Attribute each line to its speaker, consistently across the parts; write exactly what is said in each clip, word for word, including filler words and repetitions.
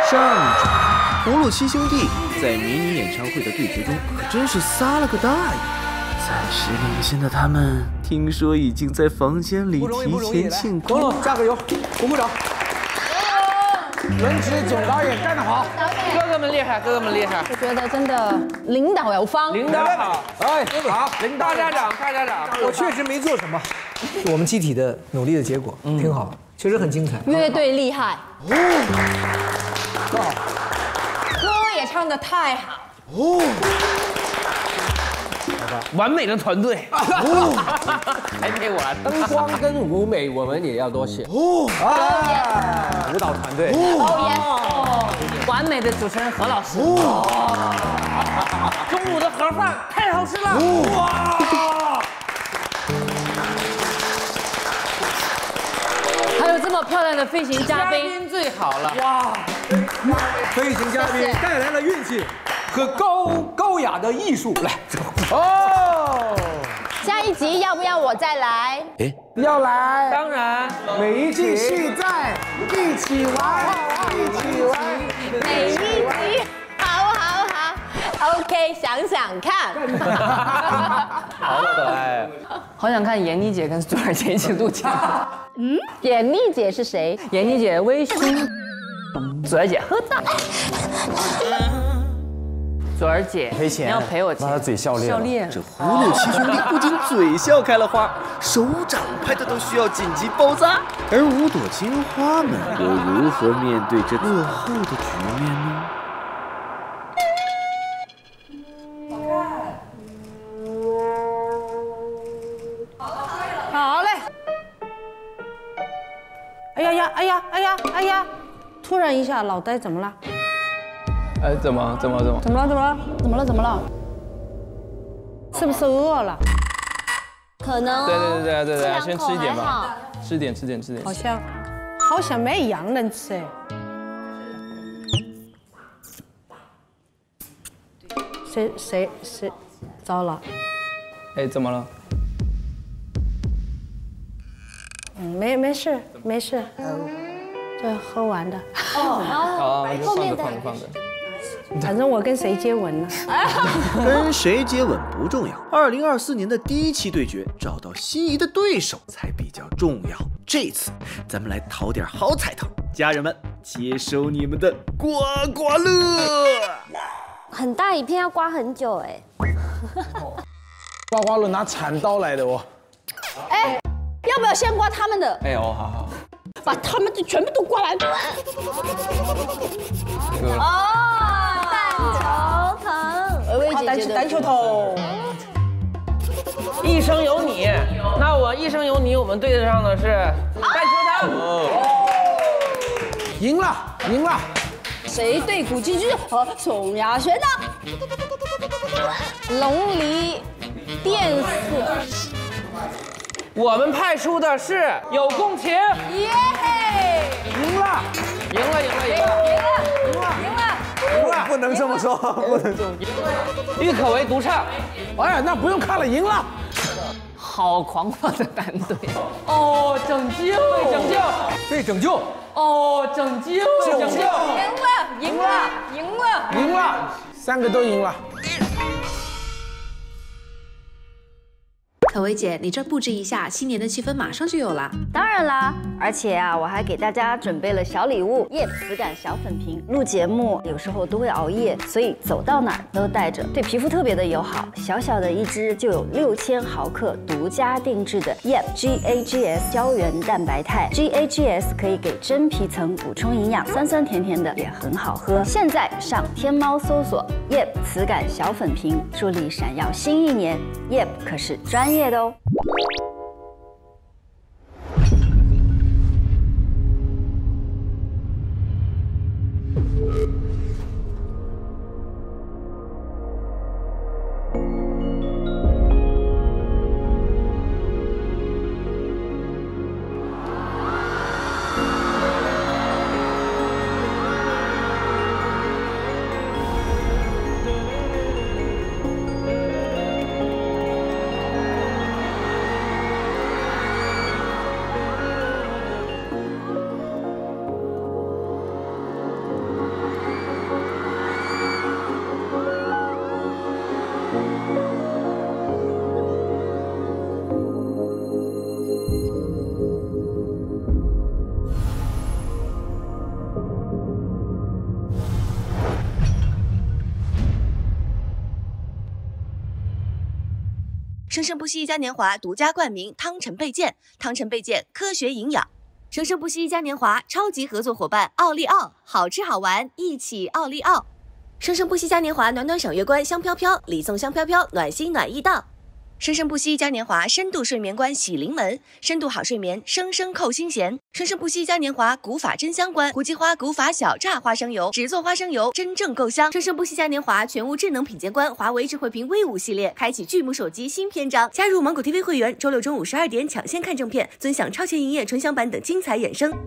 Speaker 1: 上一场，葫芦七兄弟在迷你演唱会的对决中可真是撒了个大野。暂时领先的他们，听说已经在房间里提前庆功。
Speaker 2: 公路加个油，鼓鼓掌。轮值总导演干得好，
Speaker 3: 哥哥们厉害，哥哥们厉害。
Speaker 4: 我觉得真的领导有方，
Speaker 3: 领导好，
Speaker 2: 哎，好，
Speaker 3: 领大家长，大家长。
Speaker 2: 我确实没做什么，是我们集体的努力的结果，挺好，确实很精彩。
Speaker 4: 乐队厉害，
Speaker 2: 哦，
Speaker 4: 歌也唱得太好。
Speaker 2: 哦，
Speaker 3: 完美的团队，还没完。
Speaker 5: 灯光跟舞美我们也要多写。
Speaker 2: 哦，啊，舞蹈团队。
Speaker 4: 哦
Speaker 3: 耶！完美的主持人何老师。中午的盒饭太好吃了。哇！
Speaker 4: 还有这么漂亮的飞行嘉宾，
Speaker 3: 嘉宾最好了。
Speaker 2: 哇！飞行嘉宾带来了运气和高高雅的艺术。来，哦，
Speaker 4: 下一集要不要我再来？
Speaker 1: 哎，
Speaker 2: 要来，
Speaker 3: 当然，
Speaker 2: 每一集继续在一起玩，一起玩，
Speaker 4: 每一集，好好好 ，OK， 想想看。
Speaker 3: 好可爱。好想看闫妮姐跟左耳姐一起录节目。
Speaker 4: 嗯，闫妮姐是谁？
Speaker 3: 闫妮姐微醺，左耳姐喝大。左儿姐，
Speaker 2: 赔钱，
Speaker 3: 你要赔我钱。
Speaker 2: 他嘴笑裂，
Speaker 3: 笑裂。
Speaker 1: 这葫芦七兄弟不仅嘴笑开了花，手掌拍的都需要紧急包扎。而五朵金花们又如何面对这落后的局面呢？
Speaker 4: 好嘞。哎呀呀，哎呀，哎呀，哎呀！突然一下，脑袋怎么了？
Speaker 3: 哎，怎么怎么怎么？
Speaker 4: 怎么了？怎么了？怎么了？怎么了？是不是饿了？可能。
Speaker 3: 对对对对对对，先吃一点吧，吃点吃点吃点。
Speaker 4: 好像，好像没羊能吃哎。谁谁谁？糟了。
Speaker 3: 哎，怎么了？
Speaker 4: 嗯，没没事没事，这喝完的。
Speaker 3: 哦，就放着放着放着。
Speaker 4: 反正我跟谁接吻呢？
Speaker 1: 跟谁接吻不重要，二零二四年的第一期对决，找到心仪的对手才比较重要。这次咱们来淘点好彩头，家人们接收你们的刮刮乐。
Speaker 6: 很大一片要刮很久哎。
Speaker 2: 刮刮乐拿铲刀来的哦。
Speaker 4: 哎，要不要先刮他们的？
Speaker 3: 哎哦，好好。
Speaker 4: 把他们的全部都刮来。
Speaker 6: 哦，蛋球藤，
Speaker 4: 薇薇姐姐的蛋球头。
Speaker 3: 一生有你，那我一生有你，我们对得上的是蛋球藤。
Speaker 2: 赢了，赢了。
Speaker 4: 谁对古巨基和宋亚轩呢？龙梨电视。
Speaker 3: 我们派出的是有共情。
Speaker 4: 耶！
Speaker 2: 赢了，
Speaker 3: 赢了，赢了，赢了，
Speaker 4: 赢了，赢了，
Speaker 2: 赢了！不能这么说，不能这么
Speaker 3: 说。郁可唯独唱。
Speaker 2: 哎呀，那不用看了，赢了。
Speaker 3: 好狂放的团队。哦，拯救，拯救，
Speaker 2: 对，拯救。
Speaker 3: 哦，拯救，拯救。
Speaker 4: 赢了，赢了，赢了，
Speaker 2: 赢了，三个都赢了。
Speaker 7: 可唯姐，你这布置一下，新年的气氛马上就有了。
Speaker 6: 当然啦，而且啊，我还给大家准备了小礼物，叶磁感小粉瓶。录节目有时候都会熬夜，所以走到哪儿都带着，对皮肤特别的友好。小小的一支就有六千毫克，独家定制的 Y E P G A G S 胶原蛋白肽 ，G A G S 可以给真皮层补充营养，酸酸甜甜的也很好喝。现在上天猫搜索 Y E P 磁感小粉瓶，助力闪耀新一年。Y E P 可是专业的哦。
Speaker 8: 生生不息一嘉年华独家冠名汤臣倍健，汤臣倍健科学营养。生生不息一嘉年华超级合作伙伴奥利奥，好吃好玩一起奥利奥。生生不息嘉年华暖暖赏月观香飘飘，礼送香飘飘，暖心暖意到。生生不息嘉年华深度睡眠观喜临门，深度好睡眠生生扣心弦。生生不息嘉年华古法真香观，胡姬花古法小榨花生油，只做花生油，真正够香。生生不息嘉年华全屋智能品鉴观，华为智慧屏 V 五 系列，开启巨幕手机新篇章。加入芒果 T V 会员，周六中午十二点抢先看正片，尊享超前营业纯享版等精彩衍生。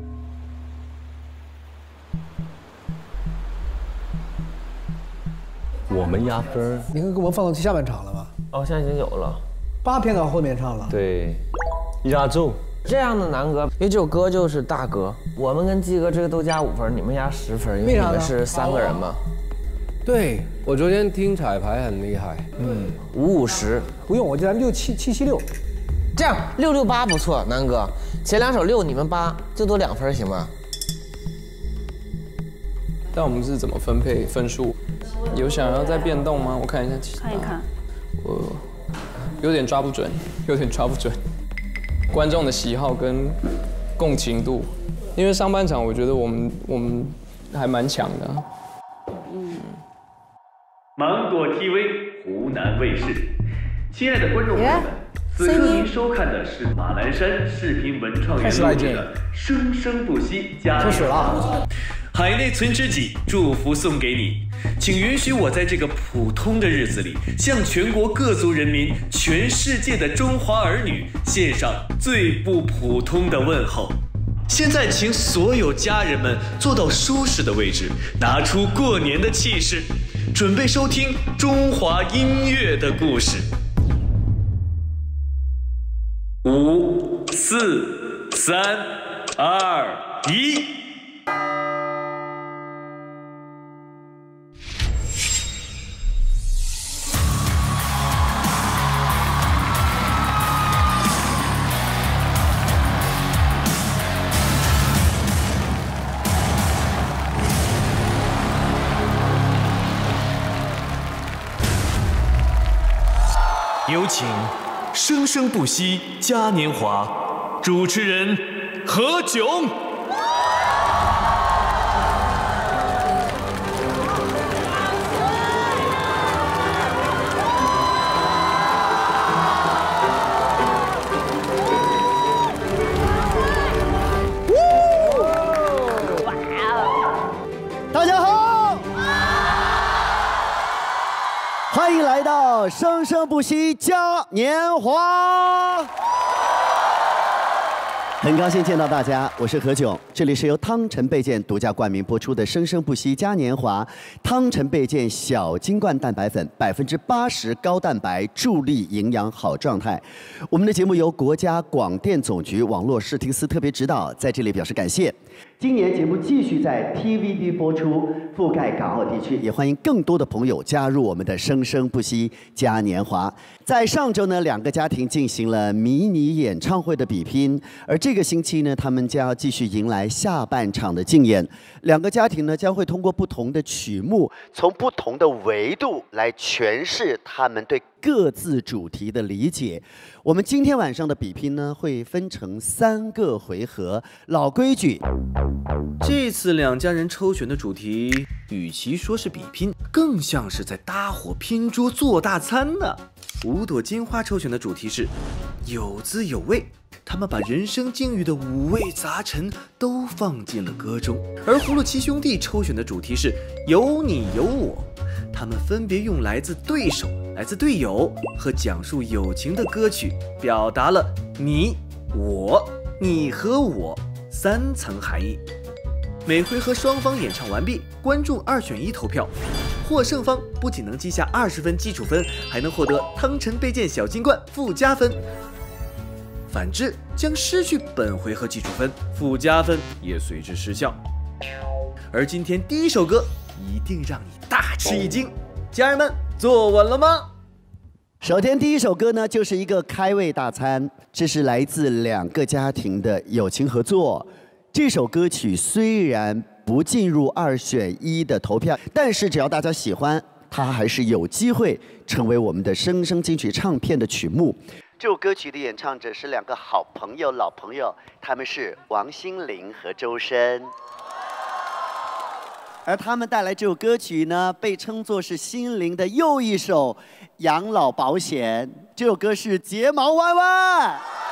Speaker 5: 我们压分，
Speaker 2: 你看给我们放到下半场了吗？
Speaker 3: 哦，现在已经有了，
Speaker 2: 八篇到后面唱了。
Speaker 5: 对，压轴。
Speaker 3: 这样的难歌，因为这首歌就是大歌，我们跟鸡哥这个都加五分，你们加十分，因为你们是三个人嘛。
Speaker 5: 对，我昨天听彩排很厉害，
Speaker 3: 嗯，五五十，
Speaker 2: 不用，我就咱六七七七六，
Speaker 3: 这样六六八不错，南哥，前两首六，你们八，最多两分行吗？
Speaker 9: 但我们是怎么分配分数？有想要再变动吗？我看一下，
Speaker 4: 看一看，
Speaker 9: 我有点抓不准，有点抓不准观众的喜好跟共情度，因为上半场我觉得我们我们还蛮强的。
Speaker 1: 嗯。芒果 T V 湖南卫视，亲爱的观众朋友们，此刻您收看的是马栏山视频文创园录制的《生生不息嘉年华》。海内存知己，祝福送给你，请允许我在这个普通的日子里，向全国各族人民、全世界的中华儿女献上最不普通的问候。现在，请所有家人们坐到舒适的位置，拿出过年的气势，准备收听中华音乐的故事。五、四、三、二、一。有请《生生不息嘉年华》主持人何炅。
Speaker 10: 大家好，欢迎来到生生不息嘉年华。很高兴见到大家，我是何炅，这里是由汤臣倍健独家冠名播出的《生生不息嘉年华》。汤臣倍健小金罐蛋白粉，百分之八十高蛋白，助力营养好状态。我们的节目由国家广电总局网络视听司特别指导，在这里表示感谢。今年节目继续在 T V B 播出，覆盖港澳地区，也欢迎更多的朋友加入我们的《生生不息嘉年华》。在上周呢，两个家庭进行了迷你演唱会的比拼，而这个星期呢，他们将要继续迎来下半场的竞演。两个家庭呢，将会通过不同的曲目，从不同的维度来诠释他们对各自主题的理解。我们今天晚上的比拼呢，会分成三个回合。老规矩，
Speaker 1: 这次两家人抽选的主题，与其说是比拼，更像是在搭伙拼桌做大餐呢。五朵金花抽选的主题是有滋有味，他们把人生境遇的五味杂陈都放进了歌中。而葫芦七兄弟抽选的主题是有你有我，他们分别用来自对手、来自队友和讲述友情的歌曲，表达了你、我、你和我三层含义。每回合双方演唱完毕，观众二选一投票，获胜方不仅能记下二十分基础分，还能获得汤臣倍健小金罐附加分。反之，将失去本回合基础分，附加分也随之失效。而今天第一首歌一定让你大吃一惊，家人们坐稳了吗？
Speaker 10: 首先，第一首歌呢，就是一个开胃大餐，这是来自两个家庭的友情合作。这首歌曲虽然不进入二选一的投票，但是只要大家喜欢， 它还是有机会成为我们的生生金曲唱片的曲目。这首歌曲的演唱者是两个好朋友、老朋友，他们是王心凌和周深。而他们带来这首歌曲呢，被称作是心凌的又一首养老保险。这首歌是《睫毛弯弯》。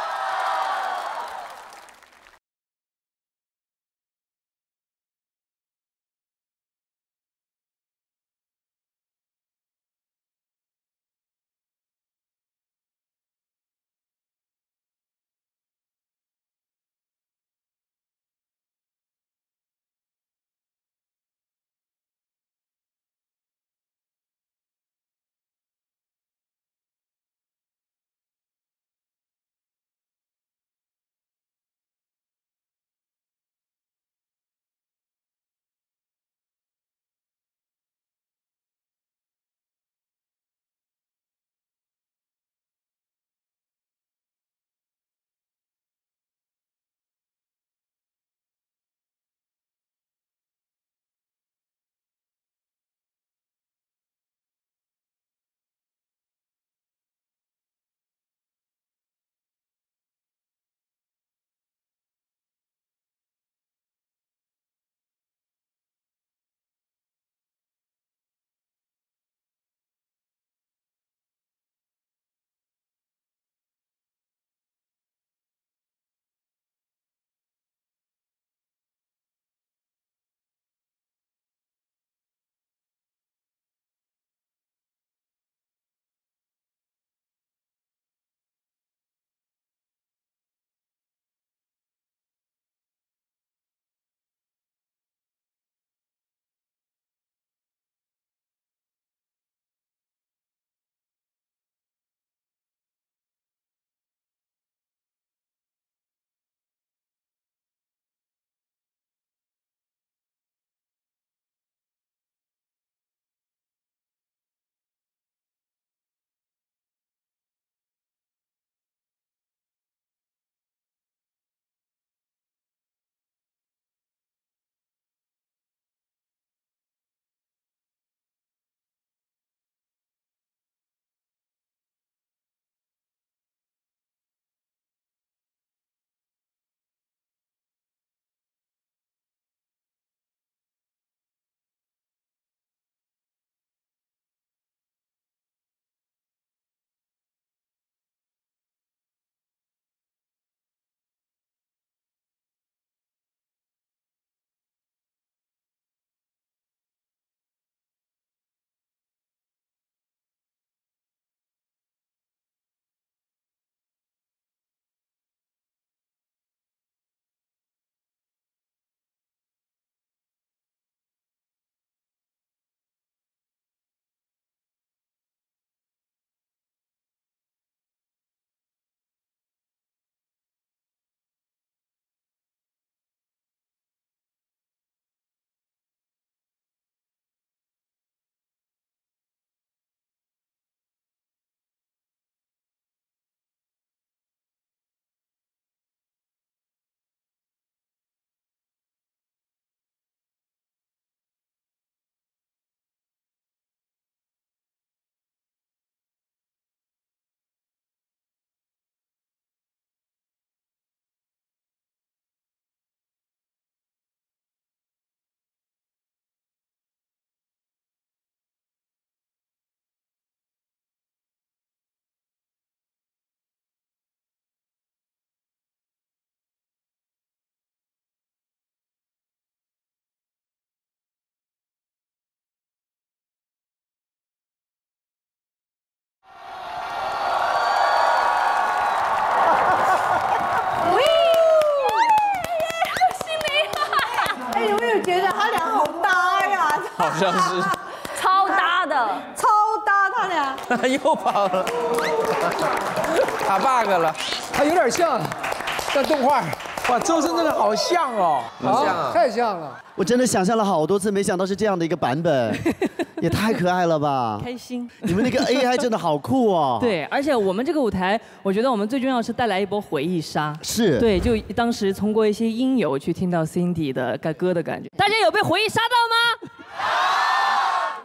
Speaker 9: 好像是
Speaker 6: 超搭的，
Speaker 4: 超搭他俩。
Speaker 3: 又跑了，打 bug 了，
Speaker 2: 他有点像，在动画。哇，周深真的好像哦，
Speaker 3: 好像啊，
Speaker 2: 太像了。
Speaker 10: 我真的想象了好多次，没想到是这样的一个版本，也太可爱了吧！
Speaker 11: 开心。
Speaker 10: 你们那个 A I 真的好酷哦。
Speaker 11: 对，而且我们这个舞台，我觉得我们最重要是带来一波回忆杀。
Speaker 10: 是。
Speaker 11: 对，就当时通过一些音友去听到 Cindy 的歌的感觉。大家有被回忆杀到吗？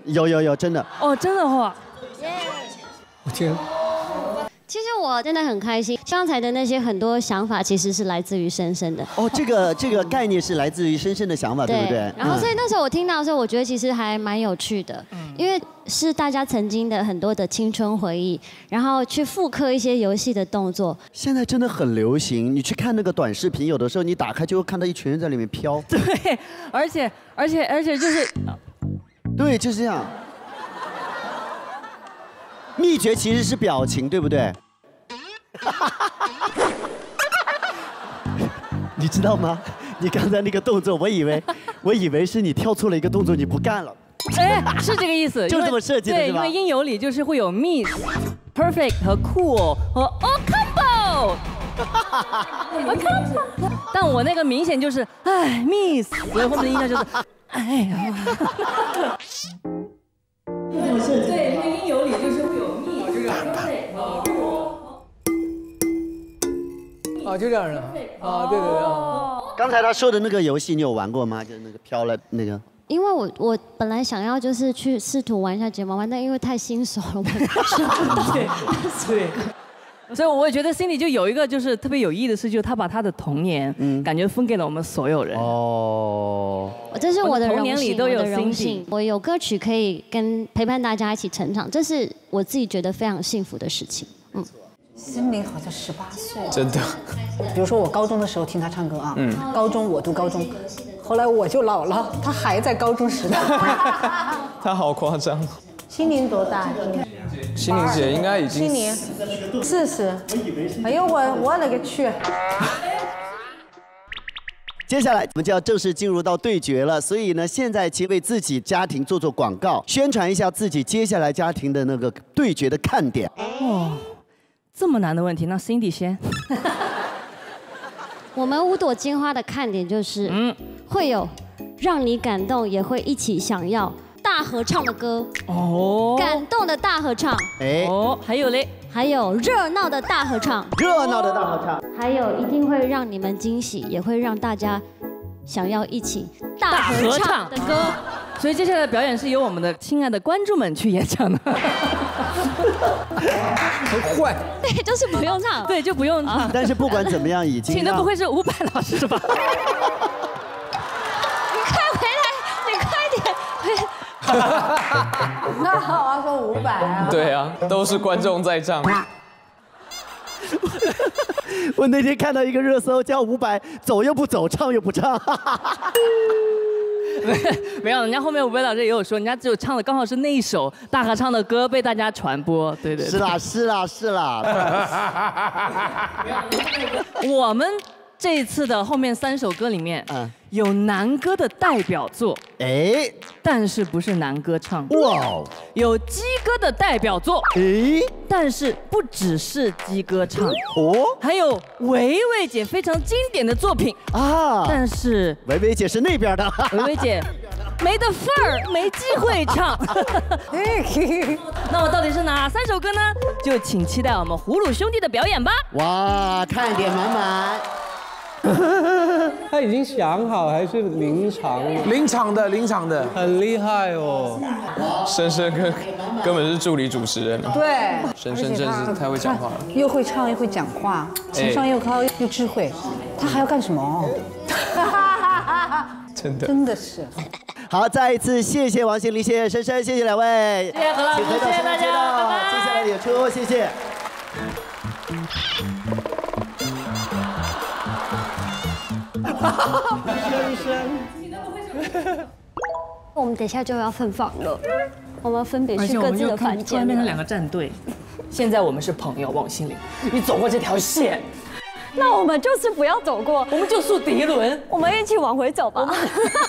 Speaker 10: 有有有，真的。
Speaker 11: 哦，真的话。
Speaker 2: 我天。
Speaker 12: 其实我真的很开心，刚才的那些很多想法其实是来自于深深的。
Speaker 10: 哦，这个这个概念是来自于深深的想法，对不对？
Speaker 12: 然后所以那时候我听到的时候，我觉得其实还蛮有趣的，因为是大家曾经的很多的青春回忆，然后去复刻一些游戏的动作。
Speaker 10: 现在真的很流行，你去看那个短视频，有的时候你打开就会看到一群人在里面飘。
Speaker 11: 对，而且而且而且就是，
Speaker 10: 对，就是这样。秘诀其实是表情，对不对？你知道吗？你刚才那个动作，我以为，我以为是你跳错了一个动作，你不干了。
Speaker 11: 哎，是这个意思，
Speaker 10: 就这么设计的，
Speaker 11: 对，
Speaker 10: 是吧？
Speaker 11: 因为音游里就是会有 miss、perfect 和 cool 和 all combo。我看吧，但我那个明显就是哎 miss， 所以后面的音调就是哎呀。对，因为音游里就是会有 miss， 就这样。
Speaker 2: 啊，就这样的啊，对对对。
Speaker 10: 刚才他说的那个游戏，你有玩过吗？就是那个飘了那个。
Speaker 12: 因为我我本来想要就是去试图玩一下睫毛弯，但因为太新手了，我学不到。
Speaker 11: 对对。所以我也觉得 Cindy 就有一个就是特别有意义的事，就是他把他的童年，嗯，感觉分给了我们所有人。哦。
Speaker 12: 这是我的
Speaker 11: 童年里都有
Speaker 12: 荣幸，我有歌曲可以跟陪伴大家一起成长，这是我自己觉得非常幸福的事情。嗯。
Speaker 4: 心灵好像十八岁。
Speaker 9: 真的。
Speaker 4: 比如说我高中的时候听他唱歌啊，嗯，高中我读高中，后来我就老了，他还在高中时代。
Speaker 9: 他好夸张。
Speaker 4: 心灵多大？
Speaker 9: 心灵姐应该已经。
Speaker 4: 心灵四十。哎呦我我勒个去！
Speaker 10: 接下来我们就要正式进入到对决了，所以呢，现在请为自己家庭做做广告，宣传一下自己接下来家庭的那个对决的看点。
Speaker 11: 哦，这么难的问题，那 Cindy 先。
Speaker 12: 我们五朵金花的看点就是，嗯，会有让你感动，也会一起想要大合唱的歌。哦，感动的大合唱。
Speaker 10: 哎，
Speaker 11: 哦，还有嘞。
Speaker 12: 还有热闹的大合唱，
Speaker 10: 热闹的大合唱，
Speaker 12: 还有一定会让你们惊喜，也会让大家想要一起大合唱的歌。
Speaker 11: 所以接下来的表演是由我们的亲爱的观众们去演唱的。
Speaker 2: 很坏。
Speaker 12: 对，就是不用唱。
Speaker 11: 对，就不用唱。
Speaker 10: 但是不管怎么样，已经
Speaker 11: 请的不会是伍佰老师吧？
Speaker 12: 你快回来，你快点回。
Speaker 4: 那好啊，说伍佰啊。
Speaker 9: 对啊，都是观众在唱。
Speaker 10: 我那天看到一个热搜，叫伍佰走又不走，唱又不唱。
Speaker 11: 没没有，人家后面伍佰老师也有说，人家只有唱的刚好是那一首大合唱的歌被大家传播。对对。
Speaker 10: 是啦是啦是啦。
Speaker 11: 我们这一次的后面三首歌里面，嗯。有男歌的代表作，哎，但是不是男歌唱。哇，有鸡歌的代表作，哎，但是不只是鸡歌唱。哦，还有维维姐非常经典的作品啊，但是
Speaker 10: 维维姐是那边的，
Speaker 11: 维维姐没得份儿，没机会唱。那么到底是哪三首歌呢？就请期待我们葫芦兄弟的表演吧。
Speaker 10: 哇，看点满满。
Speaker 5: 他已经想好还是临场？
Speaker 2: 临场的，临场的，
Speaker 5: 很厉害哦。
Speaker 9: 深深根根本是助理主持人。
Speaker 4: 对，
Speaker 9: 深深真是太会讲话了，
Speaker 4: 又会唱又会讲话，情商又高又智慧，他还要干什么？
Speaker 9: 真的，
Speaker 4: 真的是。
Speaker 10: 好，再一次谢谢王心凌，谢谢深深，谢谢两位，
Speaker 11: 谢谢何老师，谢谢大家，拜拜。
Speaker 10: 接下来演出，谢谢。
Speaker 12: 深深，我们等一下就要分房了，我们分别去各自的房间。
Speaker 11: 突然变成两个战队，现在我们是朋友，王心凌，你走过这条线，
Speaker 12: 那我们就是不要走过，
Speaker 11: 我们就树敌人，
Speaker 12: 我们一起往回走吧。不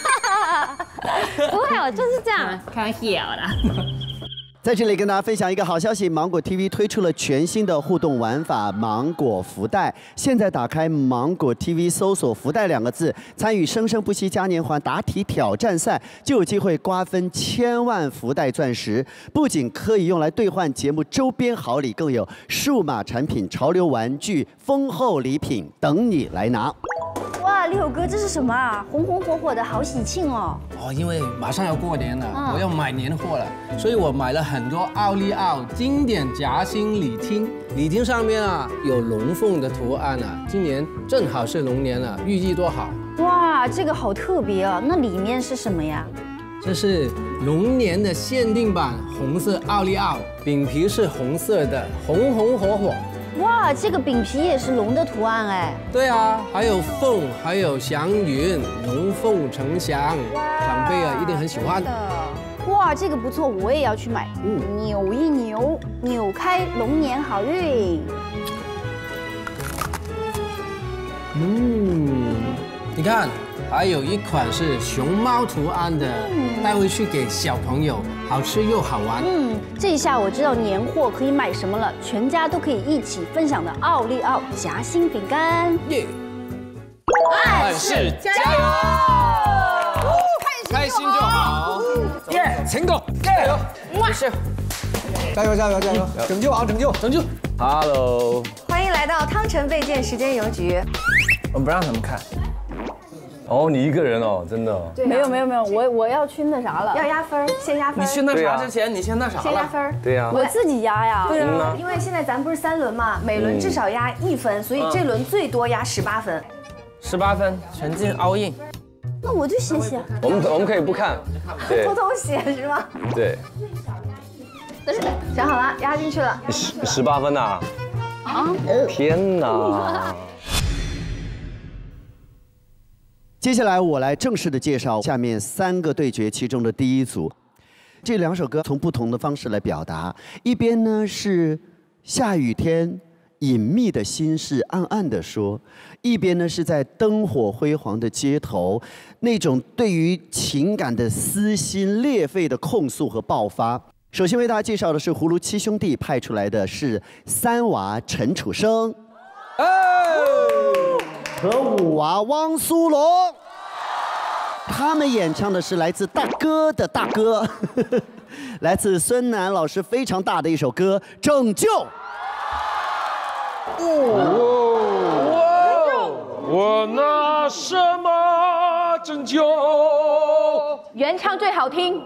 Speaker 12: 会哦，就是这样，
Speaker 11: 开玩笑啦。
Speaker 10: 在这里跟大家分享一个好消息，芒果 T V 推出了全新的互动玩法芒果福袋。现在打开芒果 T V 搜索福袋两个字，参与生生不息嘉年华答题挑战赛，就有机会瓜分千万福袋钻石。不仅可以用来兑换节目周边好礼，更有数码产品、潮流玩具、丰厚礼品等你来拿。
Speaker 6: 哇， 立友哥，这是什么啊？红红火火的，好喜庆哦！
Speaker 5: 哦，因为马上要过年了，
Speaker 6: 嗯
Speaker 5: 我要买年货了，所以我买了很多奥利奥经典夹心礼厅。礼厅上面啊有龙凤的图案啊，今年正好是龙年了，寓意多好。
Speaker 6: 哇，这个好特别哦！那里面是什么呀？
Speaker 5: 这是龙年的限定版红色奥利奥，饼皮是红色的，红红火火。
Speaker 6: 哇，这个饼皮也是龙的图案哎。
Speaker 5: 对啊，还有凤，还有祥云，龙凤呈祥，长辈啊一定很喜欢。
Speaker 6: 哇，这个不错，我也要去买。
Speaker 5: 嗯，
Speaker 6: 扭一扭，扭开龙年好运。
Speaker 5: 嗯，你看，还有一款是熊猫图案的，带回去给小朋友，好吃又好玩。
Speaker 6: 嗯，这一下我知道年货可以买什么了，全家都可以一起分享的奥利奥夹心饼干。
Speaker 5: 耶！
Speaker 9: 暗示加油！开心就好。
Speaker 2: 耶，成功！
Speaker 3: 加油！没事。
Speaker 2: 加油加油加油！拯救啊拯救
Speaker 5: 拯救
Speaker 9: ！Hello，
Speaker 13: 欢迎来到汤臣倍健时间邮局。
Speaker 3: 我不让他们看。
Speaker 14: 哦，你一个人哦，真的。
Speaker 6: 对、啊，没有没有没有，我我要去那啥了，
Speaker 13: 要压分，先压分。
Speaker 3: 你去那啥之前，你先那啥了。
Speaker 13: 先压分。
Speaker 14: 对呀。
Speaker 6: 我自己压呀。
Speaker 13: 对啊，因为现在咱不是三轮嘛，每轮至少压一分，所以这轮最多压十八分。
Speaker 3: 十八分，全进 all in。
Speaker 6: 那我就写写。
Speaker 14: 我们我们可以不看，对。
Speaker 13: 偷偷写是吗？
Speaker 14: 对。
Speaker 13: 想好了，压进去了。
Speaker 14: 十十八分呐！啊！天哪！
Speaker 10: 接下来我来正式的介绍下面三个对决其中的第一组。这两首歌从不同的方式来表达，一边呢是下雨天隐秘的心事暗暗的说，一边呢是在灯火辉煌的街头，那种对于情感的撕心裂肺的控诉和爆发。首先为大家介绍的是葫芦七兄弟派出来的是三娃陈楚生，哎，和五娃汪苏泷，他们演唱的是来自大哥的大哥，来自孙楠老师非常大的一首歌《拯救》。
Speaker 15: 哦，我拿什么拯救？
Speaker 13: 原唱最好听。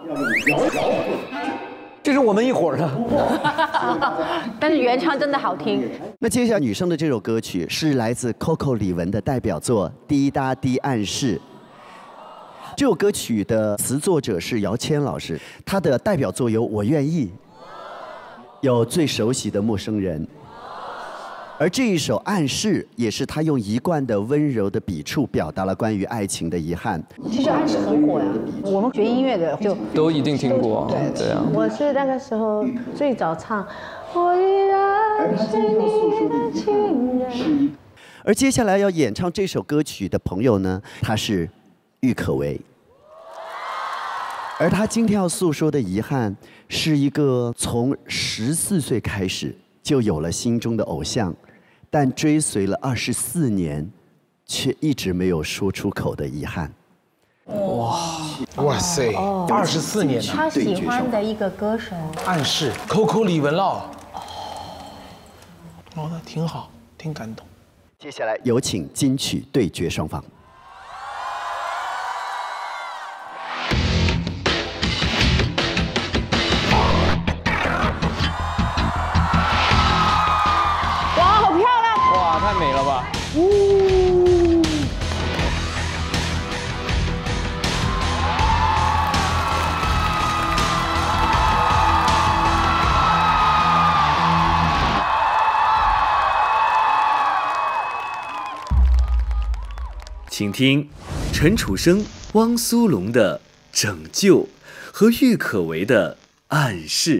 Speaker 2: 这是我们一伙儿的，
Speaker 13: 但是原唱真的好听。
Speaker 10: 那接下来女生的这首歌曲是来自 Coco 李玟的代表作《滴答滴暗示》。这首歌曲的词作者是姚谦老师，他的代表作有《我愿意》，有最熟悉的陌生人。而这一首《暗示》也是他用一贯的温柔的笔触表达了关于爱情的遗憾。
Speaker 4: 其实《暗示》很火呀，我们学音乐的就
Speaker 9: 都一定听过。对对啊。
Speaker 16: 我是那个时候最早唱，我依然是你的情人。
Speaker 10: 而接下来要演唱这首歌曲的朋友呢，他是郁可唯。而他今天要诉说的遗憾，是一个从十四岁开始就有了心中的偶像，但追随了二十四年，却一直没有说出口的遗憾。
Speaker 15: 哇，哇塞，二十四年了。
Speaker 16: 他喜欢的一个歌手，
Speaker 15: 暗示 Coco 李玟了。哦，那挺好，挺感动。
Speaker 10: 接下来有请金曲对决双方。
Speaker 9: 太美了吧！
Speaker 16: 呜，
Speaker 1: 请听陈楚生、汪苏泷的《拯救》和郁可唯的《暗示》。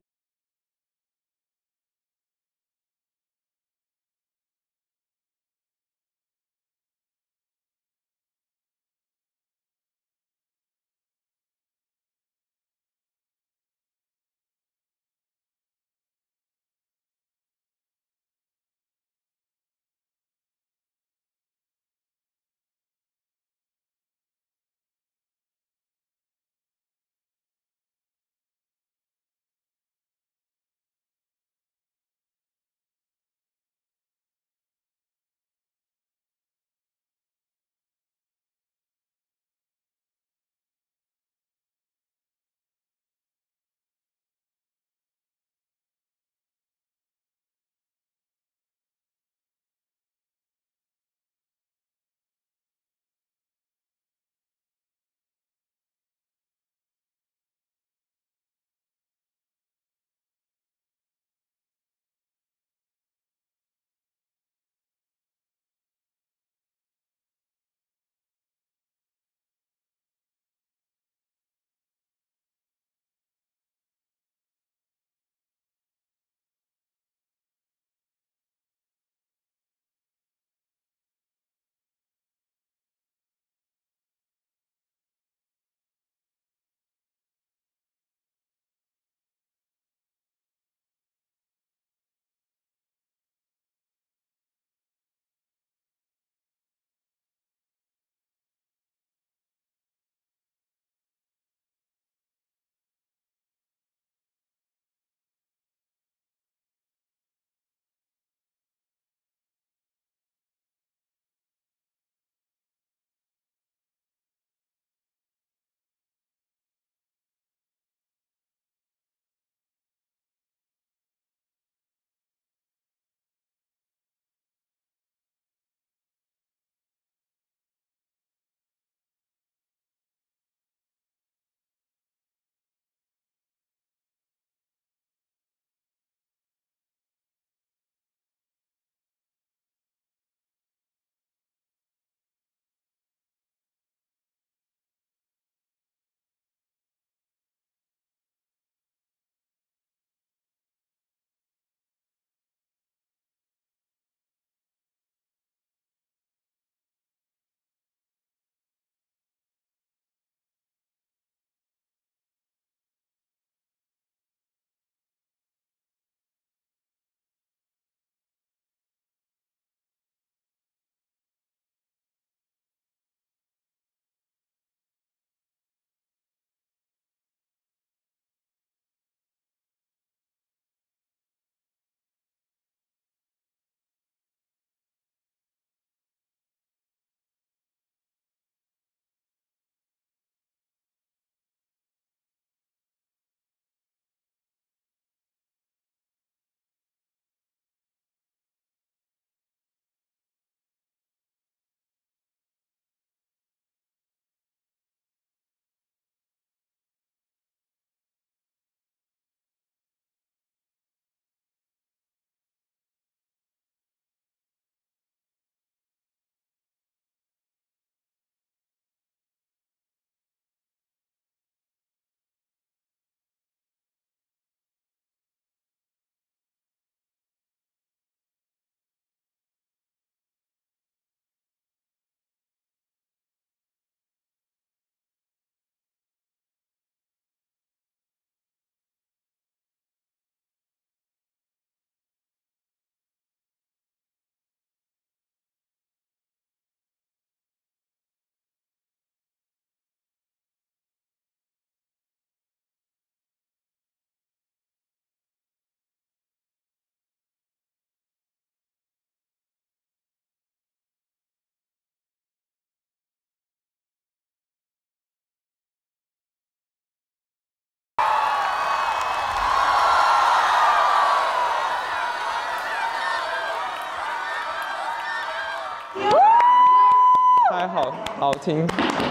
Speaker 9: 好听。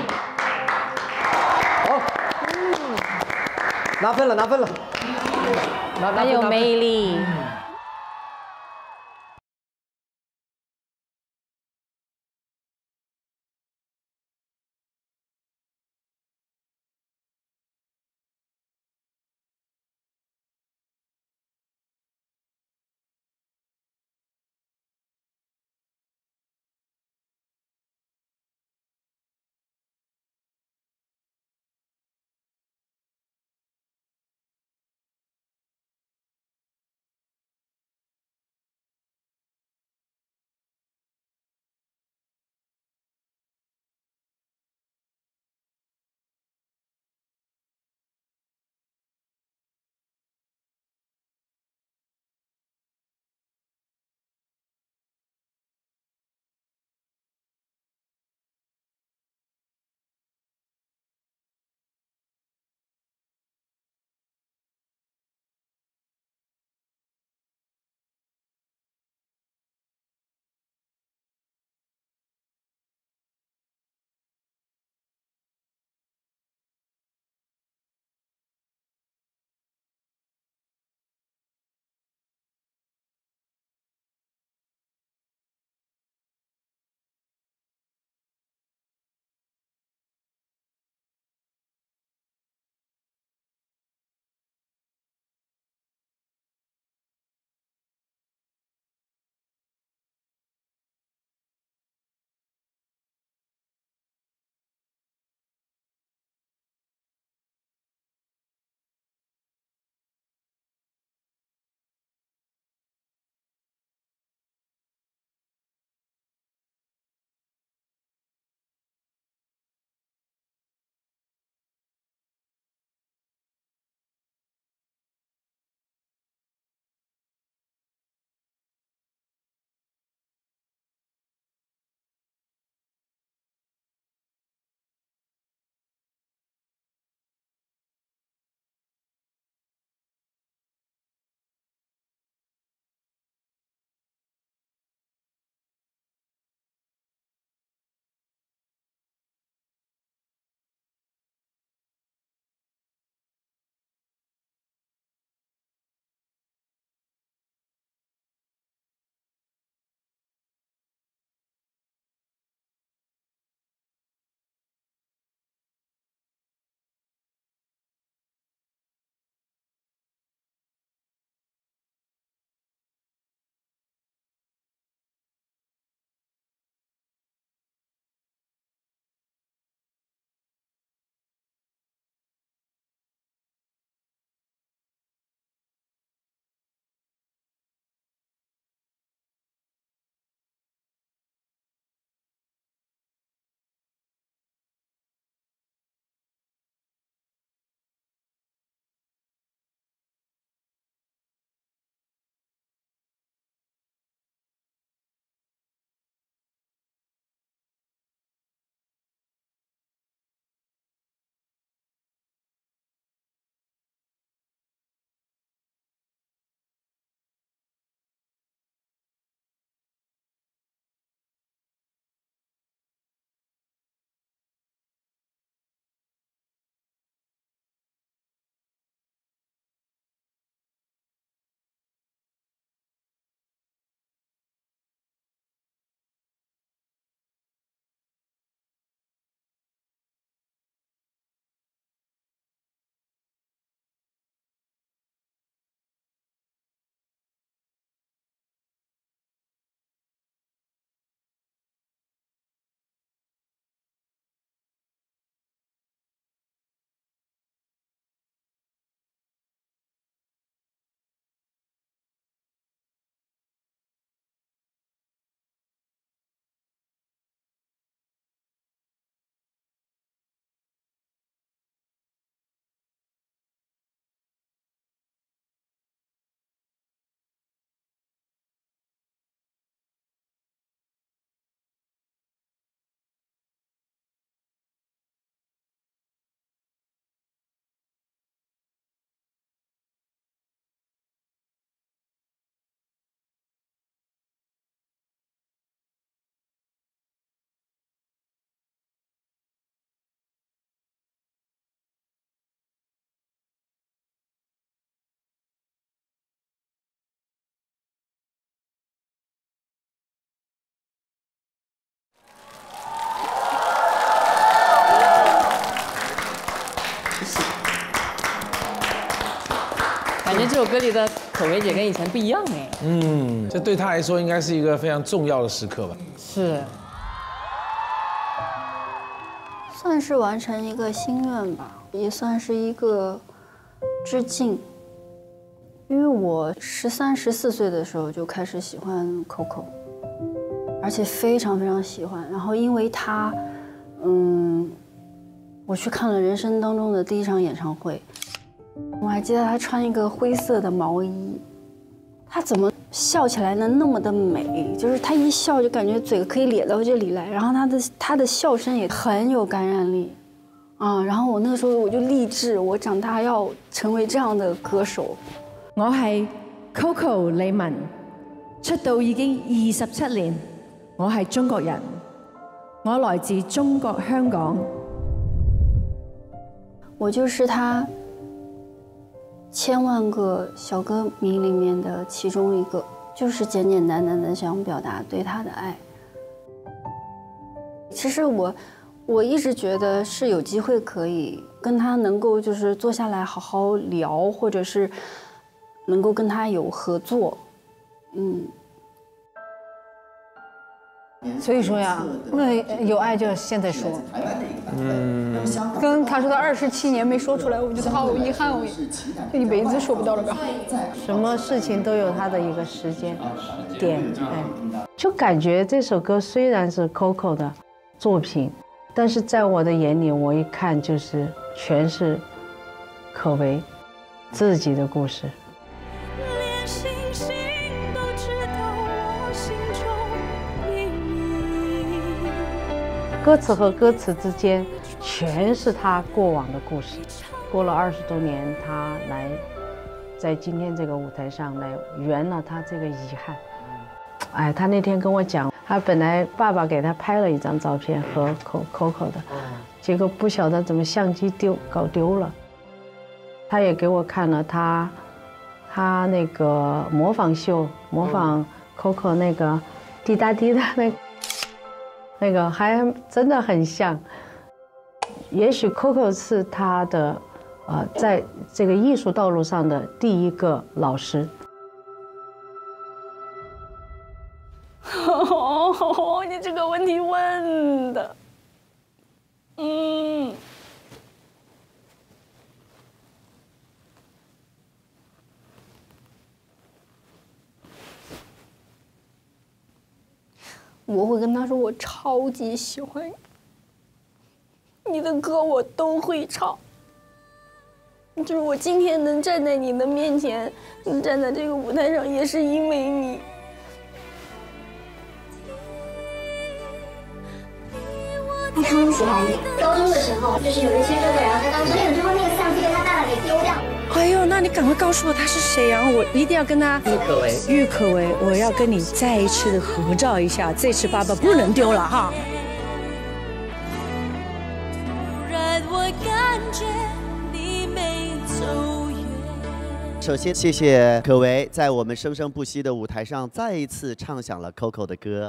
Speaker 2: 好，拿分了，拿分了，拿拿
Speaker 11: 很有魅力。 觉这首歌里的可唯姐跟以前不一样哎。
Speaker 15: 嗯，这对她来说应该是一个非常重要的时刻吧？
Speaker 11: 是。
Speaker 6: 算是完成一个心愿吧，也算是一个致敬。因为我十三、十四岁的时候就开始喜欢 Coco， 而且非常非常喜欢。然后因为他，嗯，我去看了人生当中的第一场演唱会。我还记得他穿一个灰色的毛衣，他怎么笑起来能那么的美？就是他一笑就感觉嘴可以咧到这里来，然后他的他的笑声也很有感染力，啊！然後我那個時候我就立志，我長大要成為這樣的歌手。
Speaker 17: 我係 Coco 李玟，出道已經二十七年，我係中國人，我來自中國香港。
Speaker 6: 我就是他千萬個小歌迷裡面的其中一個，就是簡簡單單的想表達對他的愛。其實我我一直覺得是有機會可以跟他能夠就是坐下來好好聊，或者是能夠跟他有合作，嗯。
Speaker 4: 所以说呀，那有爱就现在说。
Speaker 15: 嗯。
Speaker 4: 跟他说的二十七年没说出来，我觉得好遗憾，我这一辈子说不到了吧。
Speaker 16: 什么事情都有它的一个时间点，哎，就感觉这首歌虽然是 Coco 的作品，但是在我的眼里，我一看就是全是可唯自己的故事。歌词和歌词之间全是他过往的故事，过了二十多年，他来在今天这个舞台上来圆了他这个遗憾。哎，他那天跟我讲，他本来爸爸给他拍了一张照片和 Coco 的，结果不晓得怎么相机丢搞丢了。他也给我看了他他那个模仿秀，模仿 Coco 那个滴答滴的那个。那个还真的很像，也许 Coco 是他的，呃，在这个艺术道路上的第一个老师。
Speaker 6: 哦，你这个问题问的，嗯。我会跟他说，我超级喜欢你，你的歌我都会唱。就是我今天能站在你的面前，能站在这个舞台上，也是因为你。
Speaker 18: 他超喜欢你。高中的时候，就是有人牵着我，然后他当时练了之后，那个相机被他爸爸给丢掉。
Speaker 17: 哎呦，那你赶快告诉我他是谁啊！我一定要跟他。
Speaker 3: 郁可唯，
Speaker 17: 郁可唯，我要跟你再一次的合照一下，这次爸爸不能丢了哈。
Speaker 19: 突然我感觉你没走远。
Speaker 10: 首先，谢谢可唯在我们生生不息的舞台上再一次唱响了 Coco 的歌。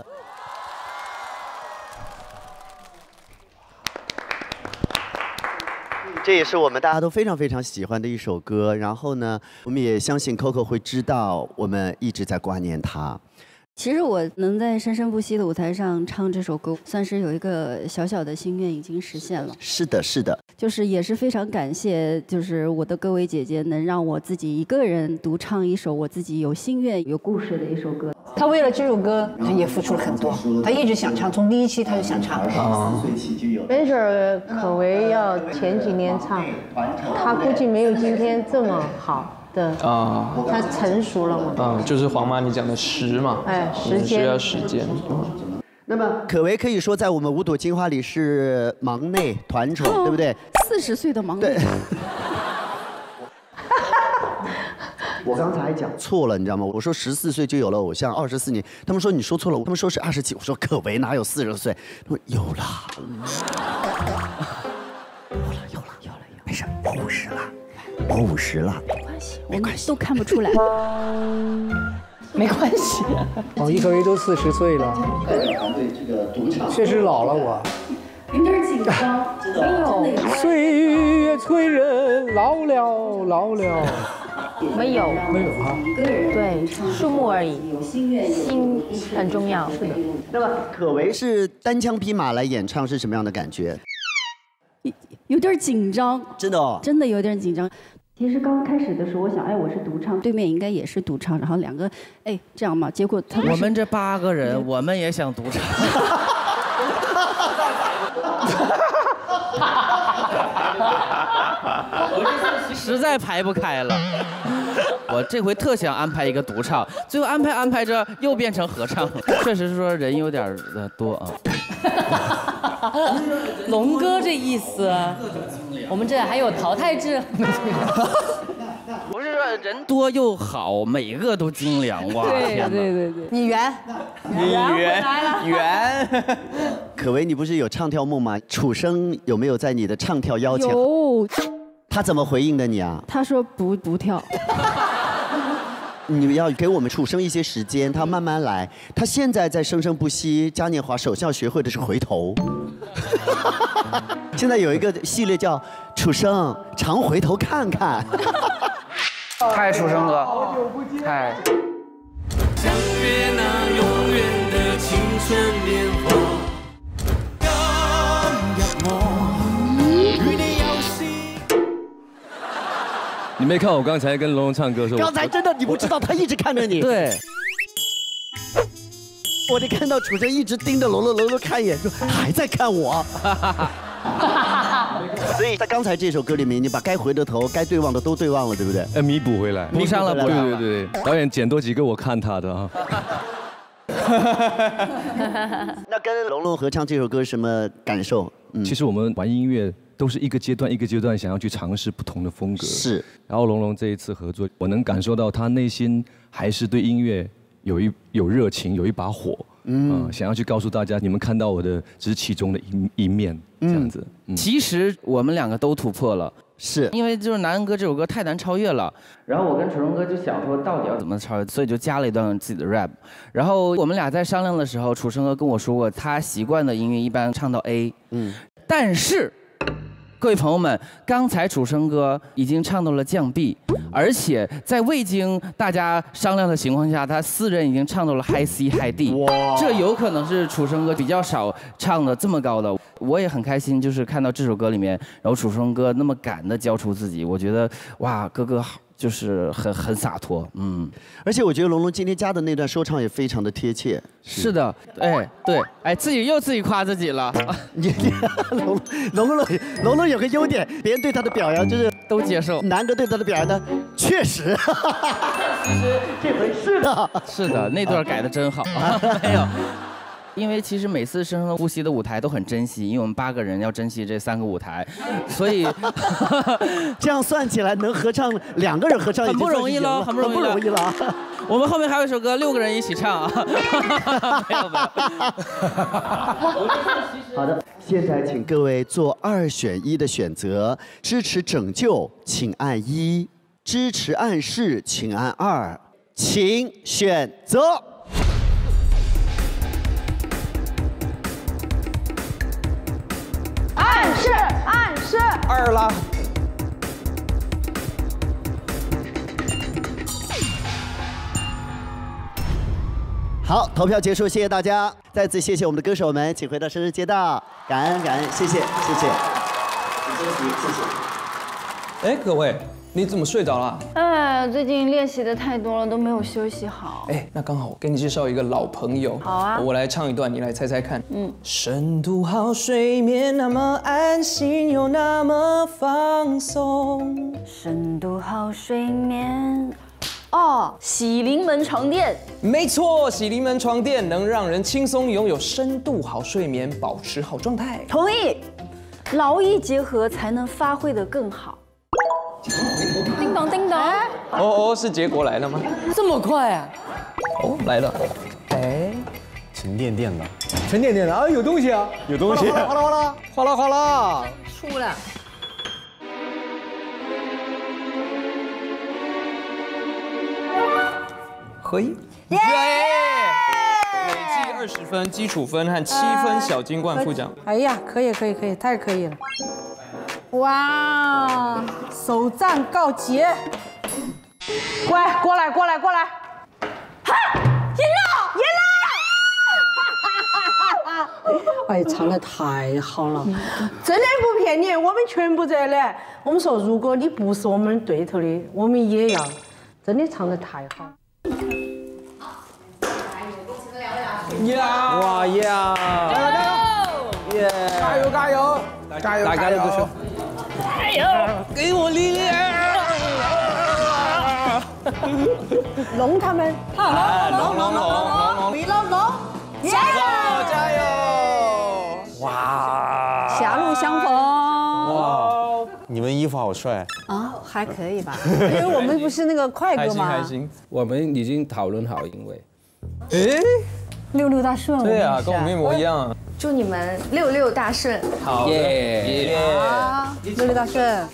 Speaker 10: 这也是我们大家都非常非常喜欢的一首歌。然后呢，我们也相信 Coco 会知道我们一直在挂念他。
Speaker 6: 其实我能在生生不息的舞台上唱这首歌，算是有一个小小的心愿已经实现了。
Speaker 10: 是的，是的。
Speaker 6: 就是也是非常感谢，就是我的各位姐姐能让我自己一个人独唱一首我自己有心愿、有故事的一首歌。
Speaker 4: 他为了这首歌，他也付出了很多。他一直想唱，从第一期他就想唱。
Speaker 16: 没准可唯要前几年唱，他估计没有今天这么好。的啊，他成熟了嘛？
Speaker 9: 嗯，就是黄妈你讲的时嘛，
Speaker 16: 哎，时间
Speaker 9: 需要时间。嗯，
Speaker 10: 那么可唯可以说在我们五朵金花里是忙内团宠，哦、对不对？
Speaker 6: 四十岁的忙内。
Speaker 10: 我刚才讲错了，你知道吗？我说十四岁就有了偶像，二十四年，他们说你说错了，他们说是二十几，我说可唯哪有四十岁？他说有了，有了，有了，有了，没事，我五十了。我五十了，
Speaker 6: 没关系，没关系，都看不出来，
Speaker 4: 没关系。
Speaker 2: 哦，郁可唯都四十岁了，确实老了我。
Speaker 18: 有点紧张，
Speaker 2: 哎呦，岁月催人老了，老了。
Speaker 16: 没有，
Speaker 2: 没有哈。
Speaker 16: 对，数目而已，心很重要。是的。
Speaker 10: 那么可为是单枪匹马来演唱是什么样的感觉？
Speaker 20: 有点紧张，
Speaker 10: 真的哦，
Speaker 20: 真的有点紧张。其实刚开始的时候，我想，哎，我是独唱，对面应该也是独唱，然后两个，哎，这样嘛。结果他们
Speaker 3: 我们这八个人，我们也想独唱。实在排不开了，我这回特想安排一个独唱，最后安排安排着又变成合唱，确实是说人有点呃多啊。
Speaker 11: 龙哥这意思，我们这还有淘汰制。
Speaker 3: 不是说人多又好，每个都精良哇！
Speaker 20: 对对对对，你圆，
Speaker 3: 你圆圆。
Speaker 10: 可为你不是有唱跳梦吗？楚生有没有在你的唱跳邀请？
Speaker 20: 有。
Speaker 10: 他怎么回应的你啊？
Speaker 20: 他说不不跳。
Speaker 10: 你们要给我们楚生一些时间，他慢慢来。他现在在生生不息嘉年华首校学会的是回头。现在有一个系列叫楚生常回头看看。
Speaker 3: 嗨，楚生哥，嗨。
Speaker 19: 像月那永远的青春年华。
Speaker 21: 你没看我刚才跟龙龙唱歌的时候？
Speaker 10: 刚才真的你不知道，他一直看着你。
Speaker 3: 对。
Speaker 10: 我就看到楚生一直盯着龙龙，龙龙看一眼说还在看我。所以在刚才这首歌里面，你把该回的头、该对望的都对望了，对不对？
Speaker 21: 呃，弥补回来，
Speaker 3: 补上了，补上
Speaker 21: 了。对对对，导演剪多几个我看他的啊。
Speaker 10: 那跟龙龙合唱这首歌什么感受？
Speaker 21: 嗯，其实我们玩音乐都是一个阶段一个阶段想要去尝试不同的风格。
Speaker 10: 是。然
Speaker 21: 后龙龙这一次合作，我能感受到他内心还是对音乐有一有热情，有一把火。嗯、呃，想要去告诉大家，你们看到我的只是其中的一一面，这样子。
Speaker 3: 嗯、其实我们两个都突破了，
Speaker 10: 是
Speaker 3: 因为就是《男人歌》这首歌太难超越了。然后我跟楚生哥就想说，到底要怎么超越，所以就加了一段自己的 rap。然后我们俩在商量的时候，楚生哥跟我说过，他习惯的音乐一般唱到 A， 嗯，但是。各位朋友们，刚才楚生哥已经唱到了降 B， 而且在未经大家商量的情况下，他私人已经唱到了 High C High D， 这有可能是楚生哥比较少唱的这么高的。我也很开心，就是看到这首歌里面，然后楚生哥那么敢的交出自己，我觉得哇，哥哥好。就是很很洒脱，嗯，
Speaker 10: 而且我觉得龙龙今天加的那段说唱也非常的贴切。
Speaker 3: 是的，哎，对，哎，自己又自己夸自己了。
Speaker 10: 你龙龙龙龙龙有个优点，别人对他的表扬就是
Speaker 3: 都接受，
Speaker 10: 南哥对他的表扬呢，确实，其实这回是的，
Speaker 3: 是的，那段改的真好，没有。因为其实每次生生不息的舞台都很珍惜，因为我们八个人要珍惜这三个舞台，所以
Speaker 10: 这样算起来能合唱两个人合唱
Speaker 3: 很不容易了，很不容易了。
Speaker 10: 不容易了。
Speaker 3: 我们后面还有一首歌，六个人一起唱啊。没有没有。
Speaker 10: 好的，现在请各位做二选一的选择，支持拯救请按一，支持暗示请按二，请选择。
Speaker 13: 暗示，暗示，
Speaker 3: 二了。
Speaker 10: 好，投票结束，谢谢大家，再次谢谢我们的歌手们，请回到生日街道，感恩感恩，谢谢谢谢，谢谢谢谢。
Speaker 9: 哎，各位，你怎么睡着了？
Speaker 6: 哎，最近练习的太多了，都没有休息好。
Speaker 9: 哎，那刚好，我给你介绍一个老朋友。
Speaker 6: 好啊，
Speaker 9: 我来唱一段，你来猜猜看。
Speaker 6: 嗯，
Speaker 9: 深度好睡眠，那么安心又那么放松。
Speaker 6: 深度好睡眠。哦，喜临门床垫。
Speaker 9: 没错，喜临门床垫能让人轻松拥有深度好睡眠，保持好状态。
Speaker 6: 同意，劳逸结合才能发挥得更好。叮咚叮咚。
Speaker 9: 哦哦，是结果来了吗？
Speaker 11: 这么快啊！
Speaker 9: 哦，来了。哎，
Speaker 15: 沉甸甸的，
Speaker 2: 沉甸甸的啊，有东西啊，
Speaker 15: 有东西。
Speaker 2: 哗啦哗啦哗啦哗啦哗啦，
Speaker 11: 出了。
Speaker 9: 合一，耶！累计二十分基础分和七分小金冠副奖。
Speaker 16: 哎呀，可以可以可以，太可以了！哇，首战告捷。 乖，过来，过来，过来。
Speaker 4: 哈，赢了，赢了！哎，唱得太好了，真的不骗你，我们全部在的。我们说，如果你不是我们对头的，我们也要。真的唱得太好。
Speaker 2: 呀！
Speaker 15: 哇呀！
Speaker 2: 加油！耶！加油加油！加油！
Speaker 15: 大家都不说。
Speaker 2: 加油！给我力量！
Speaker 4: 龙他们，
Speaker 2: 龙龙龙龙龙
Speaker 4: 龙龙龙，加油
Speaker 2: 加油！哇！
Speaker 4: 狭路相逢。
Speaker 15: 哇！你们衣服好帅
Speaker 4: 啊，还可以吧？因为我们不是那个快歌吗？
Speaker 5: 开心开心，我们已经讨论好，因为，
Speaker 2: 哎，
Speaker 4: 六六大顺。
Speaker 9: 对啊，跟我们一模一样。
Speaker 13: 祝你们六六大顺。
Speaker 9: 好耶！
Speaker 4: 好，六六大顺。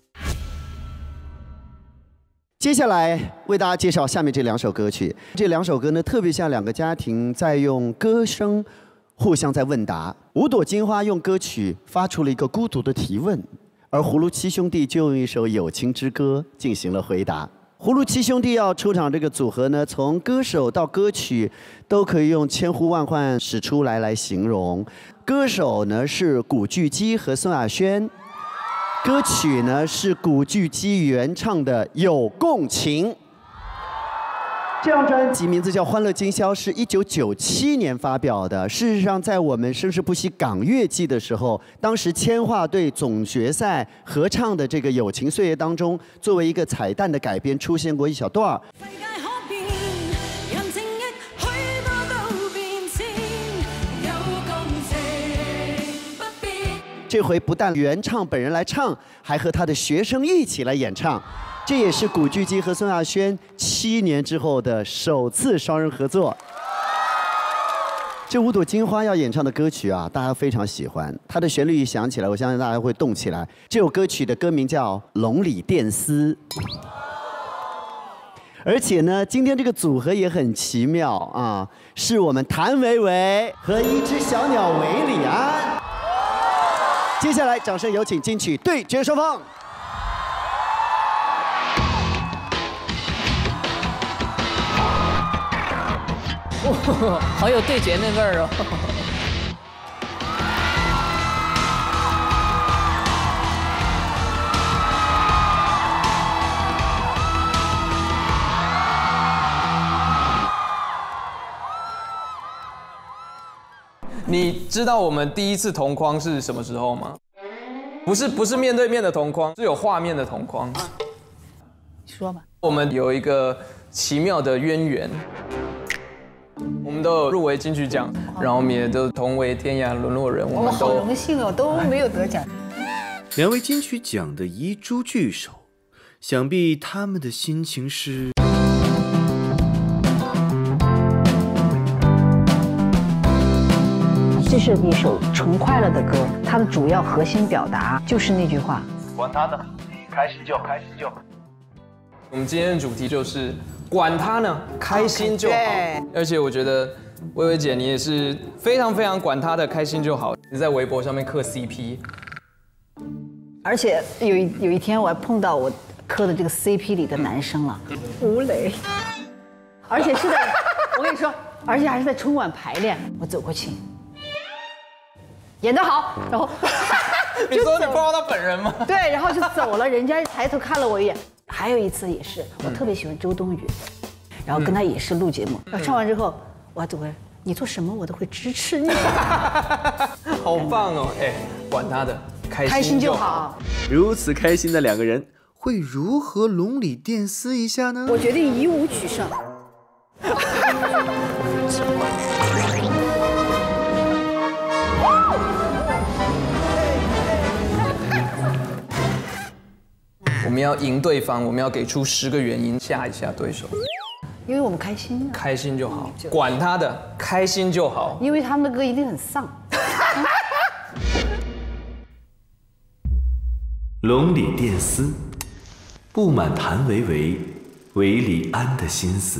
Speaker 10: 接下来为大家介绍下面这两首歌曲。这两首歌呢，特别像两个家庭在用歌声互相在问答。五朵金花用歌曲发出了一个孤独的提问，而葫芦七兄弟就用一首友情之歌进行了回答。葫芦七兄弟要出场这个组合呢，从歌手到歌曲都可以用千呼万唤始出来来形容。歌手呢是古巨基和宋亚轩。歌曲呢是古巨基原唱的《有共情》，这张专辑名字叫《欢乐今宵》，是一九九七年发表的。事实上，在我们生生不息港乐季的时候，当时千桦队总决赛合唱的这个《友情岁月》当中，作为一个彩蛋的改编出现过一小段儿。这回不但原唱本人来唱，还和他的学生一起来演唱，这也是古巨基和宋亚轩七年之后的首次双人合作。这五朵金花要演唱的歌曲啊，大家非常喜欢，它的旋律一响起来，我相信大家会动起来。这首歌曲的歌名叫《龙里电丝》，而且呢，今天这个组合也很奇妙啊，是我们谭维维和一只小鸟韦礼安。接下来，掌声有请金曲对决双方。
Speaker 11: 哇，好有对决那味儿哦！
Speaker 9: 你知道我们第一次同框是什么时候吗？不是不是面对面的同框，是有画面的同框。
Speaker 4: 说吧。
Speaker 9: 我们有一个奇妙的渊源，我们都有入围金曲奖，然后我们也都同为天涯沦落人，我们都
Speaker 4: 好荣幸哦，都没有得奖。
Speaker 1: 两位金曲奖的遗珠巨手，想必他们的心情是。
Speaker 4: 这是一首纯快乐的歌，它的主要核心表达就是那句话：
Speaker 14: 管他的，开心就开心就好。
Speaker 9: 我们今天的主题就是管他呢，开心就好。而且我觉得薇薇姐你也是非常非常管他的，开心就好。你在微博上面磕 C P，
Speaker 4: 而且有一有一天我还碰到我磕的这个 C P 里的男生了，吴磊，而且是在，我跟你说，而且还是在春晚排练，我走过去。演得好，然后
Speaker 9: 你说你碰到他本人吗？
Speaker 4: 对，然后就走了，人家抬头看了我一眼。还有一次也是，我特别喜欢周冬雨，然后跟他也是录节目，然后唱完之后，我还走过来，你做什么我都会支持你。
Speaker 9: 好棒哦！哎，管他的，开
Speaker 4: 开心就
Speaker 9: 好。
Speaker 4: 好。
Speaker 1: 如此开心的两个人，会如何龙里电丝一下呢？
Speaker 4: 我决定以武取胜。
Speaker 9: 我们要赢对方，我们要给出十个原因吓一下对手。
Speaker 4: 因为我们开心啊，
Speaker 9: 开心就好，管他的，开心就好。
Speaker 4: 因为他们的歌一定很丧。
Speaker 1: 龙里电丝，布满谭维维、韦礼安的心思。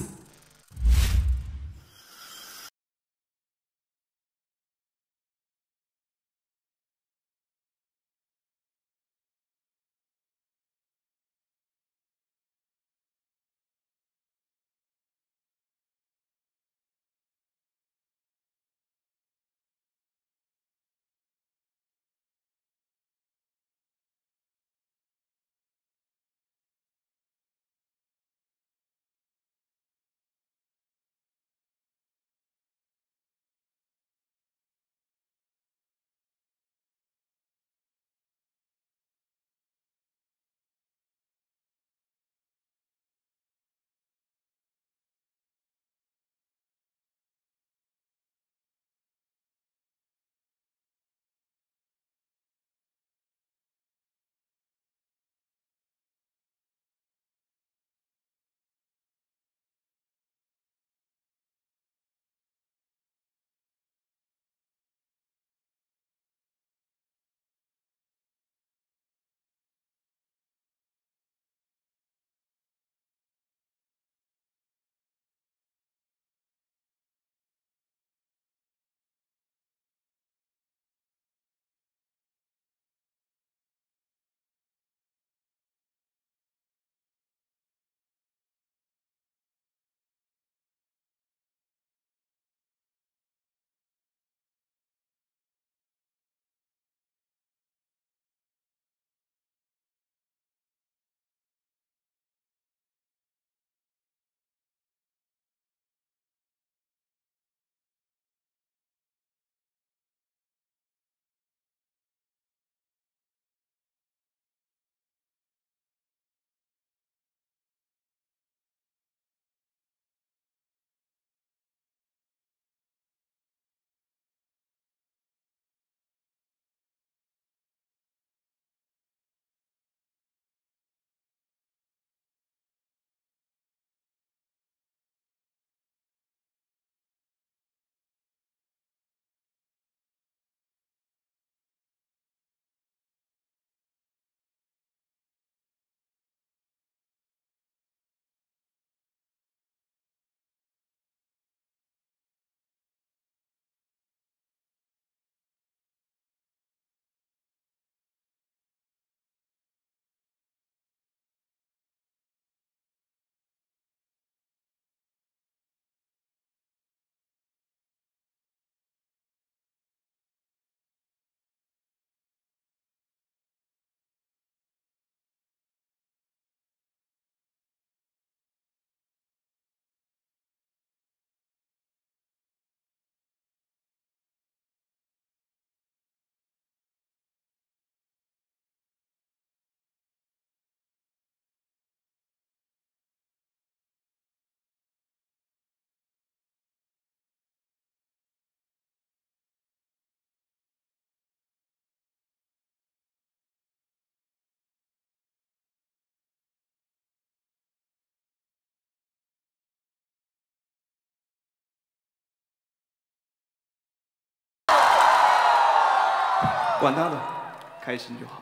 Speaker 1: 管他的，开心就好。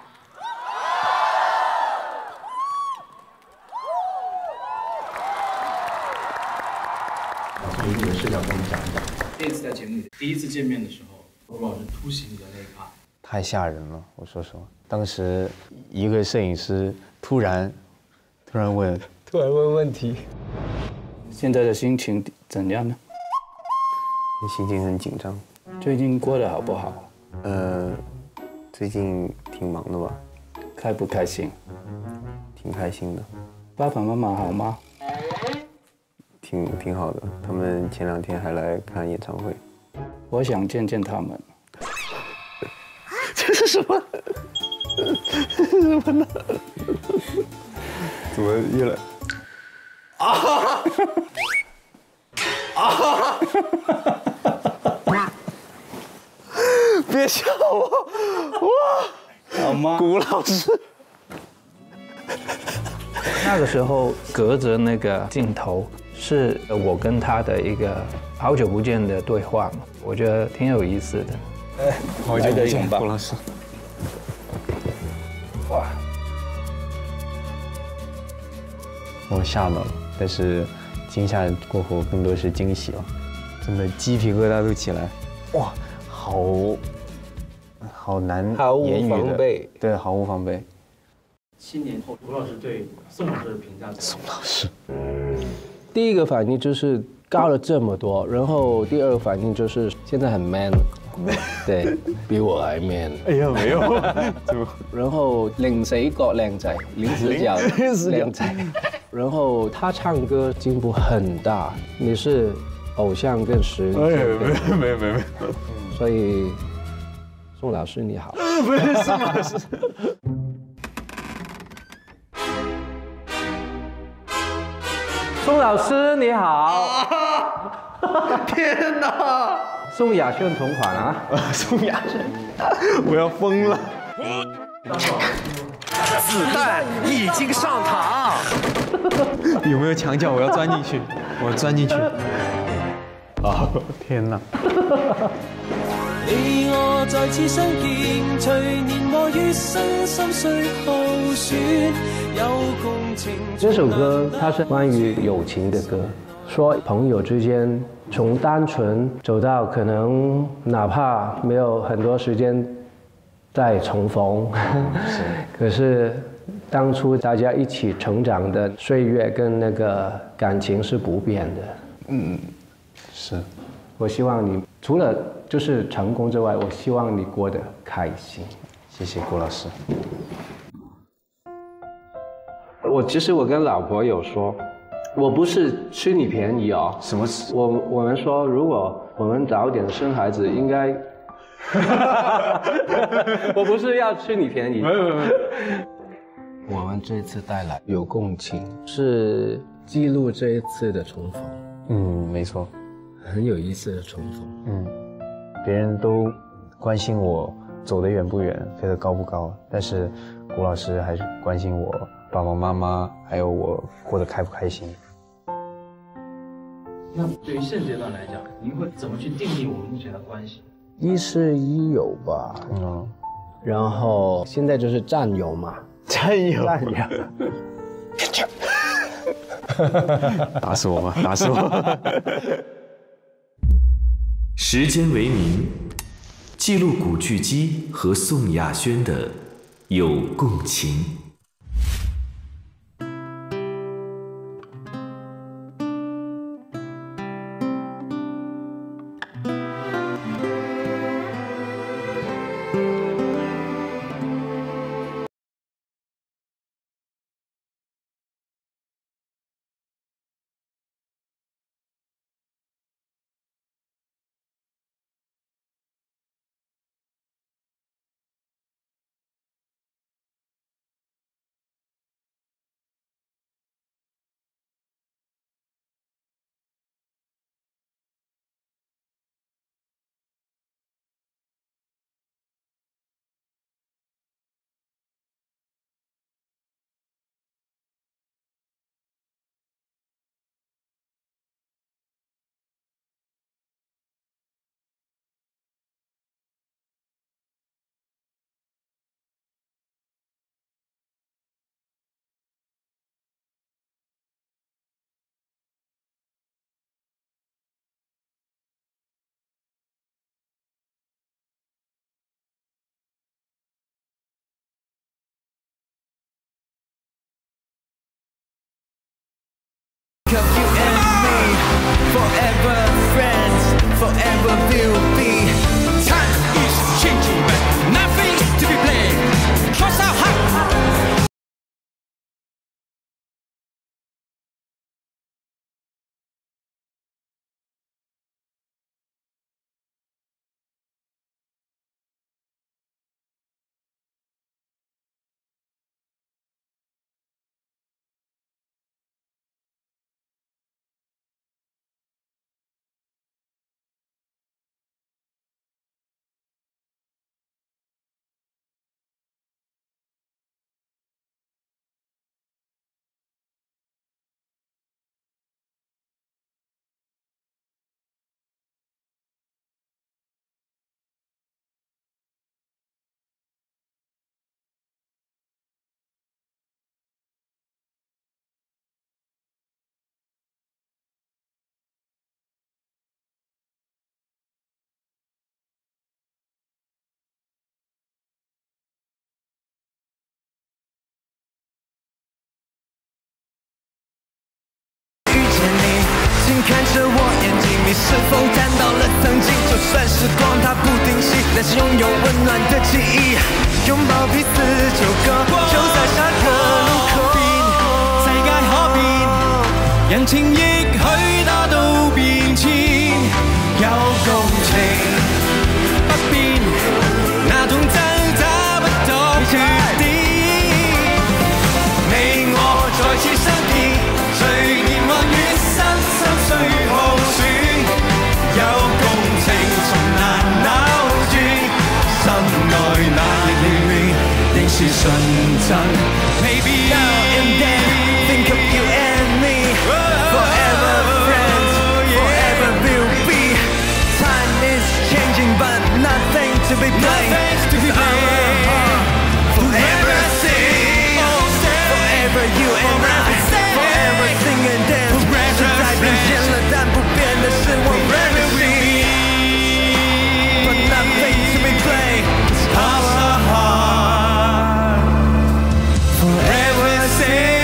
Speaker 7: 从你的视角跟我们讲一讲，这次在节目里第一次见面的时候，吴老师突袭你的那一趴，
Speaker 22: 太吓人了。我说实话，当时一个摄影师突然突然问，突然问问题。
Speaker 7: 现在的心情怎样呢？
Speaker 22: 心情很紧张。
Speaker 7: 最近过得好不好？
Speaker 22: 呃，最近挺忙的吧？
Speaker 7: 开不开心？
Speaker 22: 挺开心的。
Speaker 7: 爸爸妈妈好吗？
Speaker 22: 挺挺好的，他们前两天还来看演唱会。
Speaker 7: 我想见见他们。
Speaker 22: 这是什么？这是什么呢？怎么越来？啊！啊！别笑我！哇！
Speaker 7: 好吗？
Speaker 22: 谷老师。
Speaker 7: 那个时候隔着那个镜头，是我跟他的一个好久不见的对话嘛，我觉得挺有意思的。哎，
Speaker 22: 好久不见，
Speaker 7: 谷
Speaker 22: 老师。
Speaker 7: 哇！
Speaker 22: 我吓到了，但是惊吓过后更多是惊喜了，真的鸡皮疙瘩都起来。哇，好好难
Speaker 7: 毫无
Speaker 22: 言语的
Speaker 7: 防备，
Speaker 22: 对，毫无防备。
Speaker 7: 七年后，吴老师对宋老师的评价怎么样？
Speaker 22: 宋老师，
Speaker 5: 第一个反应就是高了这么多，然后第二个反应就是现在很 man， 对，比我还 man。
Speaker 22: 哎呀，沒有，
Speaker 5: 然後零死角靚仔，零死角靚仔。然後他唱歌進步很大，你是偶像跟實力。
Speaker 22: 哎呀，沒有沒有沒有沒有。
Speaker 5: 所以宋老師你好。
Speaker 22: 不是宋老師。
Speaker 5: 宋老師你好。
Speaker 22: 天哪！
Speaker 5: 宋亞軒同款啊！
Speaker 22: 宋亞軒，我要瘋了！
Speaker 1: 子彈已經上膛。
Speaker 22: 有沒有牆角？我要鑽進去，我鑽進去。啊！天哪！
Speaker 19: 你我再次相見，隨年和月身心碎耗損，有共情。
Speaker 5: 這首歌它是關於友情的歌，說朋友之間從單純走到可能哪怕沒有很多時間再重逢，可是當初大家一起成長的歲月跟那個感情是不變的。
Speaker 22: 嗯，是。
Speaker 5: 我希望你除了就是成功之外，我希望你過得開心。
Speaker 22: 謝謝郭老師。
Speaker 5: 我其實我跟老婆有說，我不是吃你便宜哦。
Speaker 22: 什麼？
Speaker 5: 我我們說，如果我們早點生孩子，應該。我不是要吃你便宜。沒有沒有沒有。我們這次帶來有共情，是記錄這一次的重逢。
Speaker 22: 嗯，沒錯。
Speaker 5: 很有意思的重逢。
Speaker 22: 嗯，別人都關心我走得遠不遠，飛得高不高，但是谷老師還是關心我爸爸媽媽，還有我過得開不開心。
Speaker 7: 那對於現階段來講，您會怎麼去定義我們目前的關係？
Speaker 5: 亦師亦友吧。
Speaker 22: 嗯。
Speaker 5: 然後現在就是戰友嘛。
Speaker 22: 戰友。
Speaker 5: 戰友。
Speaker 22: 打死我吧！打死我！
Speaker 1: 时间为名，记录古巨基和宋亚轩的有共情。
Speaker 19: 是否谈到了曾经？就算时光它不定息，但是拥有温暖的记忆，拥抱彼此就够。就在下个路口，世界可變，人情亦許打到變遷，有共情不變，那種掙扎不到缺點。你我再次相見，隨年華越新，心碎耗損，有共情從難扭轉，心內那逆亂定是純真。Maybe now and then think of you and me, forever friends, forever will be. Time is changing, but nothing to be blamed. Our heart forever sing, forever you and I, forever sing and dance. 时代变迁了，但不变的是我们的心。But nothing to be blamed. Our heart forever sing.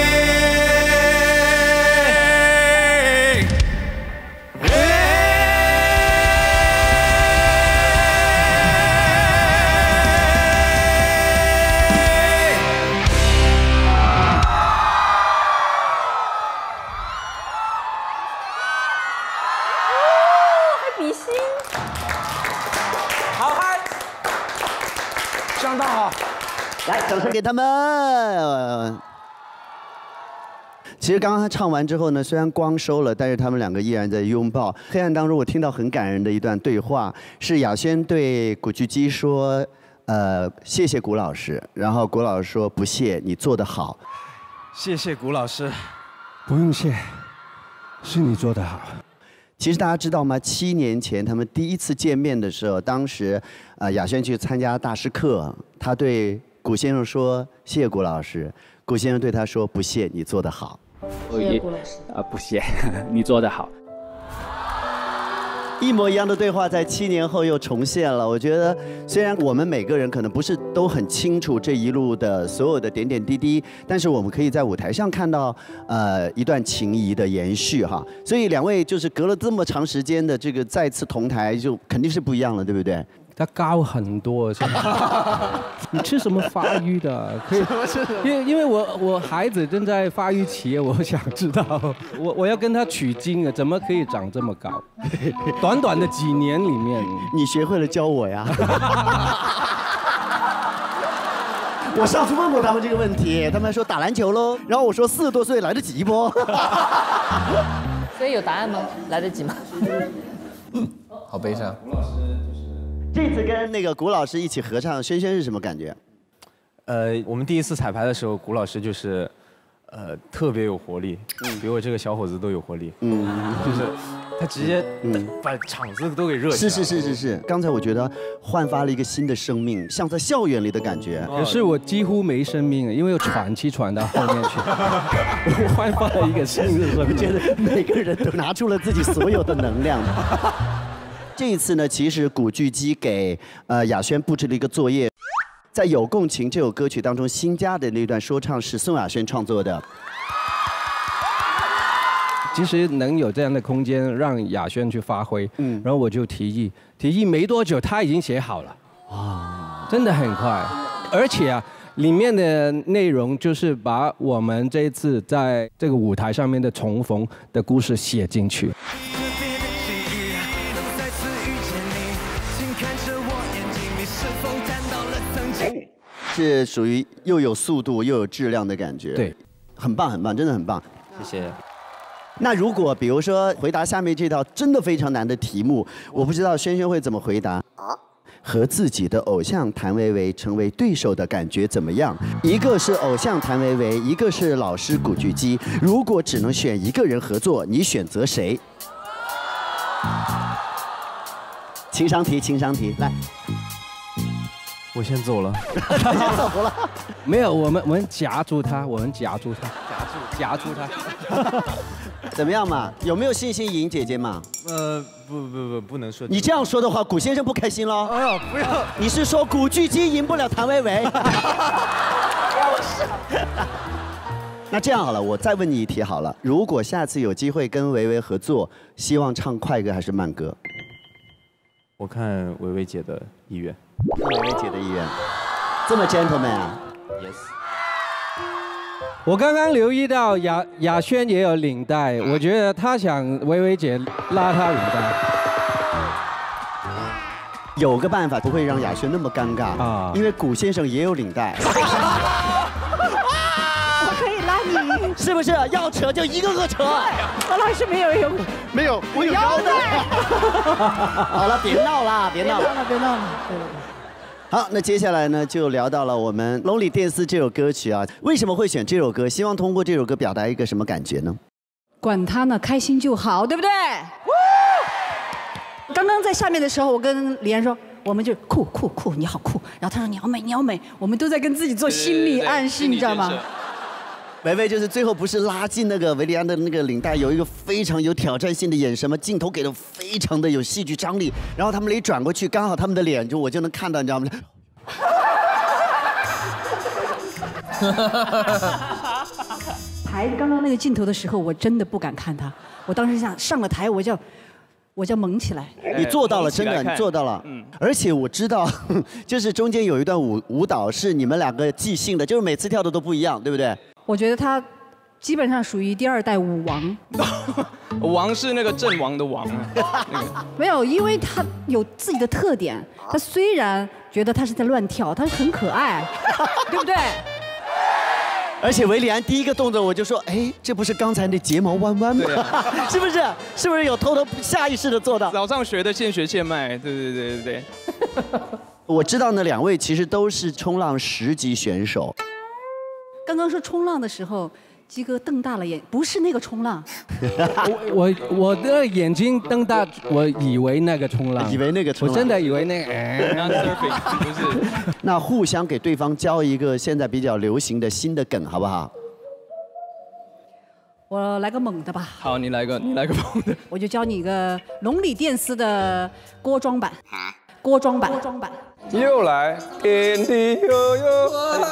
Speaker 2: 相当好，
Speaker 10: 来，掌声给他们。其实刚刚他唱完之后呢，虽然光收了，但是他们两个依然在拥抱。黑暗当中，我听到很感人的一段对话，是雅轩对古巨基说：“呃，谢谢古老师。”然后古老师说：“不谢，你做得好。”
Speaker 8: 谢谢古老师，
Speaker 5: 不用谢，是你做得好。
Speaker 10: 其实大家知道吗？七年前他们第一次见面的时候，当时呃雅轩去参加大师课，他对古先生说：“谢谢古老师。”古先生对他说：“不谢，你做得好。”
Speaker 12: 谢谢古老师。啊，不谢，你做得好。
Speaker 10: 一模一样的对话在七年后又重现了。我觉得，虽然我们每个人可能不是都很清楚这一路的所有的点点滴滴，但是我们可以在舞台上看到，呃，一段情谊的延续哈。所以两位就是隔了这么长时间的这个再次同台，就肯定是不一样了，对不对？
Speaker 5: 他高很多，是吧？你吃什么发育的？可以，因为因为我我孩子正在发育期，我想知道，我我要跟他取经啊，怎么可以长这么高？短短的几年里面，
Speaker 10: 你学会了教我呀。我上次问过他们这个问题，他们说打篮球喽，然后我说四十多岁来得及不？
Speaker 11: 所以有答案吗？来得及吗？
Speaker 9: 好悲伤。
Speaker 10: 这次跟那个古老师一起合唱，轩轩是什么感觉？
Speaker 22: 呃，我们第一次彩排的时候，古老师就是，呃，特别有活力，嗯，比我这个小伙子都有活力，嗯，就是他直接嗯把场子都给热起来。
Speaker 10: 是是是是是，刚才我觉得焕发了一个新的生命，像在校园里的感觉。
Speaker 5: 可是我几乎没生命，因为我喘气喘到后面去，我焕发了一个新的生命。
Speaker 10: 我觉得每个人都拿出了自己所有的能量。这一次呢，其实古巨基给呃雅轩布置了一个作业，在《有共情》这首歌曲当中，新加的那段说唱是宋雅轩创作的。
Speaker 5: 其实能有这样的空间让雅轩去发挥，嗯，然后我就提议，提议没多久他已经写好了，啊，真的很快，而且啊，里面的内容就是把我们这一次在这个舞台上面的重逢的故事写进去。
Speaker 10: 是属于又有速度又有质量的感觉，
Speaker 5: 对，
Speaker 10: 很棒很棒，真的很棒，
Speaker 22: 谢谢。
Speaker 10: 那如果比如说回答下面这道真的非常难的题目，我不知道轩轩会怎么回答。和自己的偶像谭维维成为对手的感觉怎么样？一个是偶像谭维维，一个是老师古巨基。如果只能选一个人合作，你选择谁？情商题，情商题，来。
Speaker 22: 我先走了。
Speaker 10: 他先走了。
Speaker 5: 没有，我们我们夹住他，我们夹住他，夹住夹住他。
Speaker 10: 怎么样嘛？有没有信心赢姐姐嘛？
Speaker 22: 呃，不不不，不能说。
Speaker 10: 你这样说的话，古先生不开心喽。
Speaker 22: 哎呀，不要！
Speaker 10: 你是说古巨基赢不了谭维维？ 那这样好了，我再问你一题好了，如果下次有机会跟维维合作，希望唱快歌还是慢歌？
Speaker 17: 我看维维姐的意愿。
Speaker 10: 维维姐的意愿，这么 gentleman 啊
Speaker 17: ？Yes。
Speaker 18: 我刚刚留意到雅雅轩也有领带，我觉得他想维维姐拉他领带。
Speaker 10: 有个办法不会让雅轩那么尴尬啊，因为古先生也有领带。
Speaker 4: 我可以拉你，
Speaker 10: 是不是？要扯就一个个扯。
Speaker 4: 我老师没有有
Speaker 10: 没有，我有腰带。好了，别闹了，别闹
Speaker 4: 了，别闹了。
Speaker 10: 好，那接下来呢，就聊到了我们《龙里电丝》这首歌曲啊。为什么会选这首歌？希望通过这首歌表达一个什么感觉呢？
Speaker 4: 管他呢，开心就好，对不对？刚刚在下面的时候，我跟李安说，我们就酷酷酷，你好酷。然后他说你好美，你好美。我们都在跟自己做心理暗示，你知道吗？
Speaker 10: 维维就是最后不是拉进那个维利安的那个领带，有一个非常有挑战性的眼神嘛，镜头给的非常的有戏剧张力，然后他们一转过去，刚好他们的脸就我就能看到，你知道吗？
Speaker 4: 台刚刚那个镜头的时候，我真的不敢看他，我当时想上了台我就我就猛起来。
Speaker 10: 你做到了，真的，你做到了。嗯。而且我知道，就是中间有一段舞舞蹈是你们两个即兴的，就是每次跳的都不一样，对不对？
Speaker 4: 我觉得他基本上属于第二代舞王。
Speaker 9: 王是那个阵亡的王。
Speaker 4: 没有，因为他有自己的特点。他虽然觉得他是在乱跳，他很可爱，对不对？
Speaker 10: 而且维里安第一个动作我就说，哎，这不是刚才那睫毛弯弯吗？是不是？是不是有偷偷下意识的做到？
Speaker 9: 早上学的现学现卖，对对对对对。
Speaker 10: 我知道呢，两位其实都是冲浪十级选手。
Speaker 4: 刚刚说冲浪的时候，鸡哥瞪大了眼，不是那个冲浪。
Speaker 18: 我我我的眼睛瞪大，我以为那个冲浪，
Speaker 10: 以为那个冲浪，
Speaker 18: 我真的以为那个。
Speaker 9: 不是。
Speaker 10: 那互相给对方教一个现在比较流行的新的梗，好不好？
Speaker 4: 我来个猛的吧。
Speaker 9: 好，你来个，你来个猛的。
Speaker 4: 我就教你一个龙里电丝的锅装版。锅装版。锅装版。
Speaker 14: 又来，天地悠悠。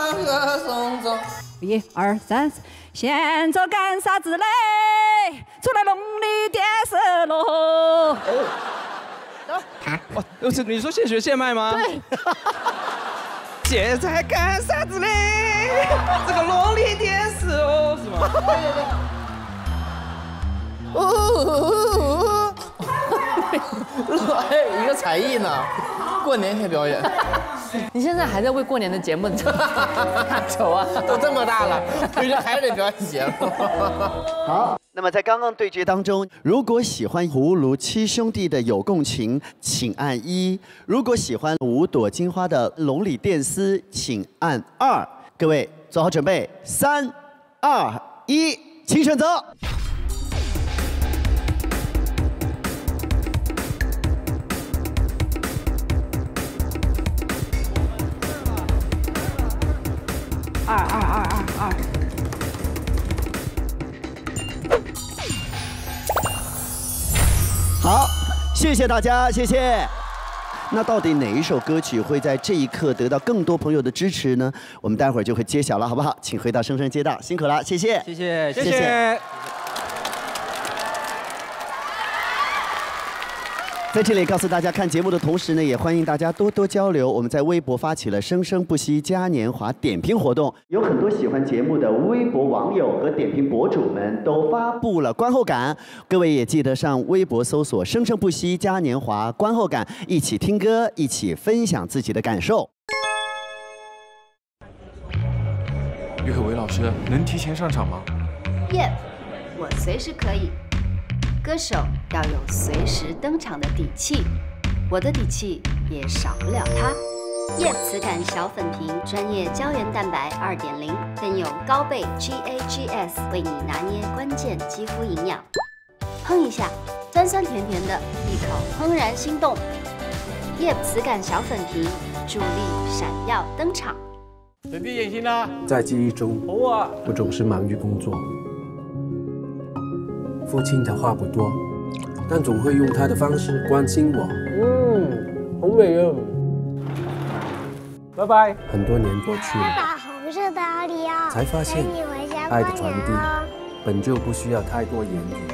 Speaker 4: 一二三四，现在干啥子嘞？出来龙里电丝喽！
Speaker 9: 哇，你说现学现卖吗？
Speaker 4: 对。
Speaker 9: 现在干啥子嘞？这个龙里电丝哦，是吗？对对对。
Speaker 23: 哦，哎，一个才艺呢，过年可以表演。
Speaker 11: 你现在还在为过年的节目
Speaker 23: 丑啊，都这么大了，回去还得表演节目。
Speaker 10: 好，那么在刚刚对决当中，如果喜欢葫芦七兄弟的有共情，请按一；如果喜欢五朵金花的龙里电丝，请按二。各位做好准备，三、二、一，请选择。
Speaker 4: 二二二二二。
Speaker 10: 好，谢谢大家，谢谢。那到底哪一首歌曲会在这一刻得到更多朋友的支持呢？我们待会儿就会揭晓了，好不好？请回到生生街道，辛苦了，谢谢，
Speaker 18: 谢谢，
Speaker 10: 谢谢。在这里告诉大家，看节目的同时呢，也欢迎大家多多交流。我们在微博发起了“生生不息嘉年华”点评活动，有很多喜欢节目的微博网友和点评博主们都发布了观后感。各位也记得上微博搜索“生生不息嘉年华”观后感，一起听歌，一起分享自己的感受。
Speaker 8: 于可唯老师，能提前上场吗？
Speaker 24: 耶，我随时可以。歌手要有随时登场的底气，我的底气也少不了它。叶磁感小粉瓶专业胶原蛋白 二点零， 更有高倍 G A G S 为你拿捏关键肌肤营养。哼一下，酸酸甜甜的，一口怦然心动。叶磁感小粉瓶助力闪耀登场。
Speaker 23: 人弟演戏呢？
Speaker 5: 在记忆中，我总是忙于工作。父亲他话不多，但总会用他的方式关心我。
Speaker 23: 嗯，好美啊！拜拜。
Speaker 5: 很多年过去了，
Speaker 25: 把红色的奥利
Speaker 5: 才发现爱的传递本就不需要太多言语。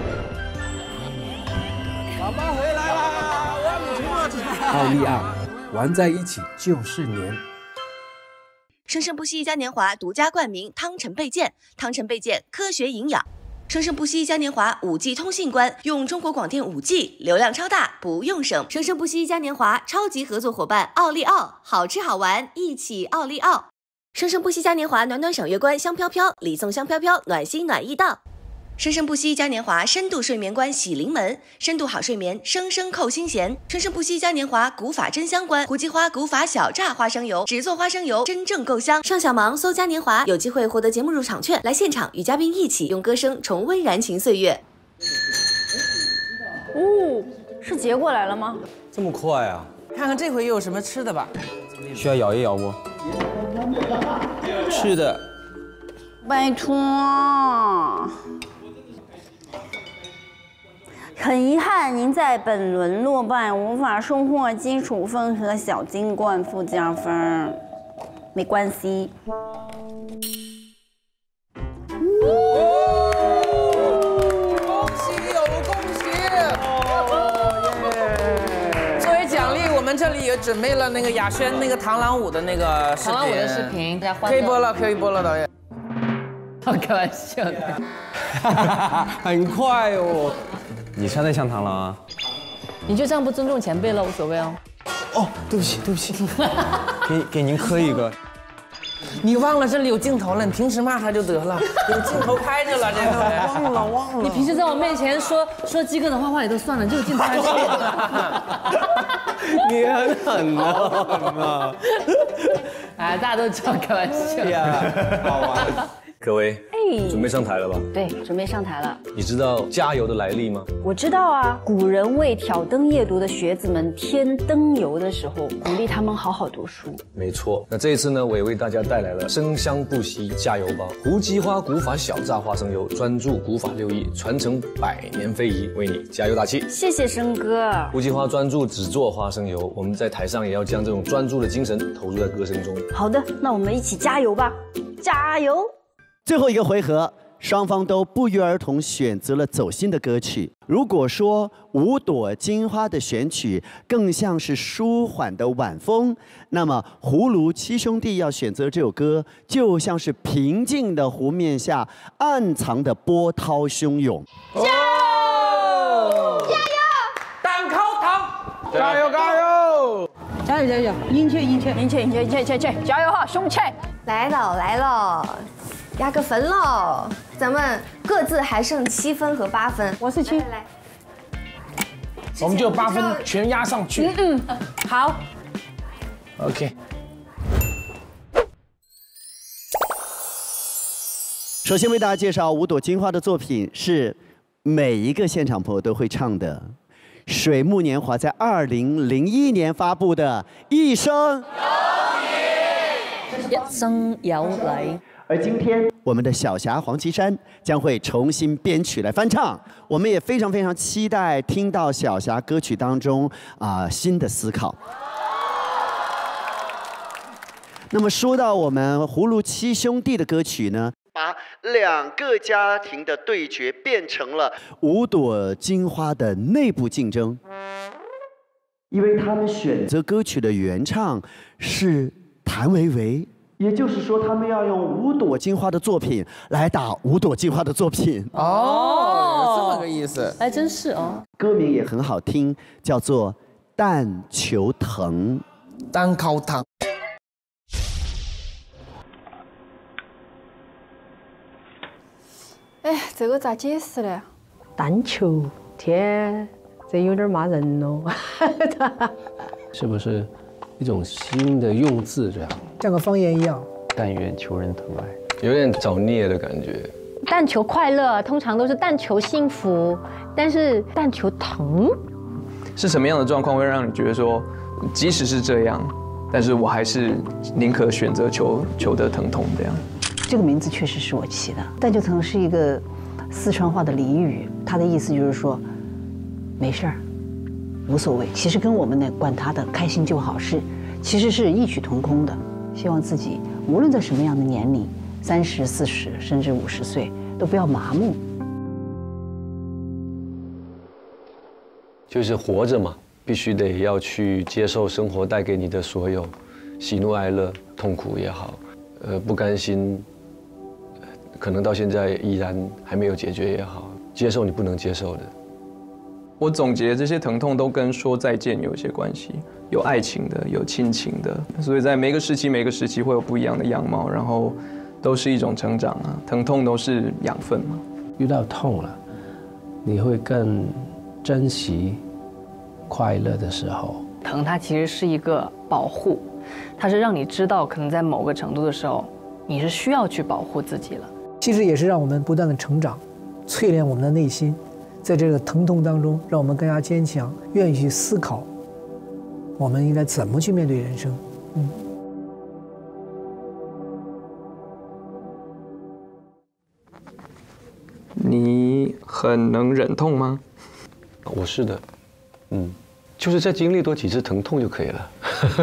Speaker 2: 爸爸回来啦！我要你请我吃。
Speaker 5: 奥利奥，玩在一起就是黏。
Speaker 3: 生生不息嘉年华独家冠名汤臣倍健，汤臣倍健科学营养。生生不息嘉年华五 G 通信官，用中国广电五 G 流量超大，不用省。生生不息嘉年华超级合作伙伴奥利奥，好吃好玩一起奥利奥。生生不息嘉年华暖暖赏月观香飘飘，礼送香飘飘，暖心暖意到。生生不息嘉年华深度睡眠观喜临门，深度好睡眠生生扣心弦。生生不息嘉年华古法真香观，胡姬花古法小榨花生油，只做花生油，真正够香。上小芒搜嘉年华，有机会获得节目入场券，来现场与嘉宾一起用歌声重温燃情岁月。
Speaker 6: 哦，是结过来了吗？
Speaker 23: 这么快啊！看看这回又有什么吃的吧。
Speaker 22: 需要摇一摇不？
Speaker 23: 吃的。
Speaker 6: 拜托。很遗憾，您在本轮落败，无法收获基础分和小金冠附加分。没关系。
Speaker 23: 恭喜有恭喜！作为奖励，我们这里也准备了那个雅轩那个螳螂舞的那个视频。
Speaker 11: 螳螂舞的视频，大家欢乐。
Speaker 23: 可以播了，可以播了，导演。
Speaker 11: 开玩笑的。
Speaker 22: 很快哦。你穿得像螳螂啊？
Speaker 11: 你就这样不尊重前辈了，无所谓哦。
Speaker 22: 哦，对不起，对不起，给给您磕一个。
Speaker 23: 你忘了这里有镜头了，你平时骂他就得了，有镜头拍着了，这个
Speaker 22: 忘了忘了。
Speaker 11: 你平时在我面前说说鸡哥的坏话也都算了，就有镜头拍着。
Speaker 22: 你很狠啊，狠啊！
Speaker 11: 哎，大家都知道开玩笑
Speaker 22: 呀，好玩。
Speaker 20: 可薇，
Speaker 6: 哎，
Speaker 20: 准备上台了吧？
Speaker 6: 对，准备上台了。
Speaker 20: 你知道加油的来历吗？
Speaker 6: 我知道啊，古人为挑灯夜读的学子们添灯油的时候，鼓励他们好好读书。
Speaker 20: 没错，那这一次呢，我也为大家带来了生香不息加油吧，胡姬花古法小榨花生油，专注古法六艺，传承百年非遗，为你加油打气。
Speaker 6: 谢谢生哥。
Speaker 20: 胡姬花专注只做花生油，我们在台上也要将这种专注的精神投入在歌声中。
Speaker 6: 好的，那我们一起加油吧，加油！
Speaker 10: 最后一个回合，双方都不约而同选择了走心的歌曲。如果说五朵金花的选曲更像是舒缓的晚风，那么葫芦七兄弟要选择这首歌，就像是平静的湖面下暗藏的波涛汹涌。
Speaker 23: 加油！加油！单靠糖！加油加油！
Speaker 4: 加油加油！殷切殷切
Speaker 6: 殷切殷切殷切切切！加油哈，兄弟！
Speaker 13: 来了来了。压个分喽，咱们各自还剩七分和八分。
Speaker 4: 我是七，
Speaker 13: 来，来
Speaker 23: 我们就八分全压上去。
Speaker 6: 嗯嗯，好。
Speaker 23: OK。
Speaker 10: 首先为大家介绍五朵金花的作品，是每一个现场朋友都会唱的。水木年华在二零零一年发布的《一生
Speaker 11: 有你》，一生有你。
Speaker 10: 而今天，我们的小霞黄绮珊将会重新编曲来翻唱。我们也非常非常期待听到小霞歌曲当中啊、呃、新的思考。那么说到我们葫芦七兄弟的歌曲呢，把两个家庭的对决变成了五朵金花的内部竞争，因为他们选择歌曲的原唱是谭维维。也就是说，他们要用五朵金花的作品来打五朵金花的作品。
Speaker 23: 哦，这么个意思，
Speaker 11: 还真是哦。
Speaker 10: 歌名也很好听，叫做《但求疼》。
Speaker 23: 单靠糖。
Speaker 6: 哎，这个咋解释呢？
Speaker 16: 但求，天，这有点骂人哦。
Speaker 5: 是不是一种新的用字这样？
Speaker 2: 像个方言一样。
Speaker 22: 但愿求人疼爱，有点找孽的感觉。
Speaker 21: 但求快乐，通常都是但求幸福，但是但求疼，
Speaker 9: 是什么样的状况会让你觉得说，即使是这样，但是我还是宁可选择求求得疼痛这样？
Speaker 4: 这个名字确实是我起的，但求疼是一个四川话的俚语，它的意思就是说，没事儿，无所谓。其实跟我们的管他的，开心就好是，其实是异曲同工的。希望自己无论在什么样的年龄， 三十、四十甚至五十岁，都不要麻木。
Speaker 20: 就是活着嘛，必须得要去接受生活带给你的所有喜怒哀乐、痛苦也好，呃，不甘心，可能到现在依然还没有解决也好，接受你不能接受的。
Speaker 9: 我总结这些疼痛都跟说再见有一些关系，有爱情的，有亲情的，所以在每个时期每个时期会有不一样的样貌，然后都是一种成长啊，疼痛都是养分嘛。
Speaker 5: 遇到痛了，你会更珍惜快乐的时候。
Speaker 11: 疼它其实是一个保护，它是让你知道，可能在某个程度的时候，你是需要去保护自己了。
Speaker 1: 其实也是让我们不断的成长，淬炼我们的内心。在这个疼痛当中，让我们更加坚强，愿意去思考，我们应该怎么去面对人生。嗯。
Speaker 9: 你很能忍痛吗？
Speaker 20: 我是的，嗯，就是再经历多几次疼痛就可以了。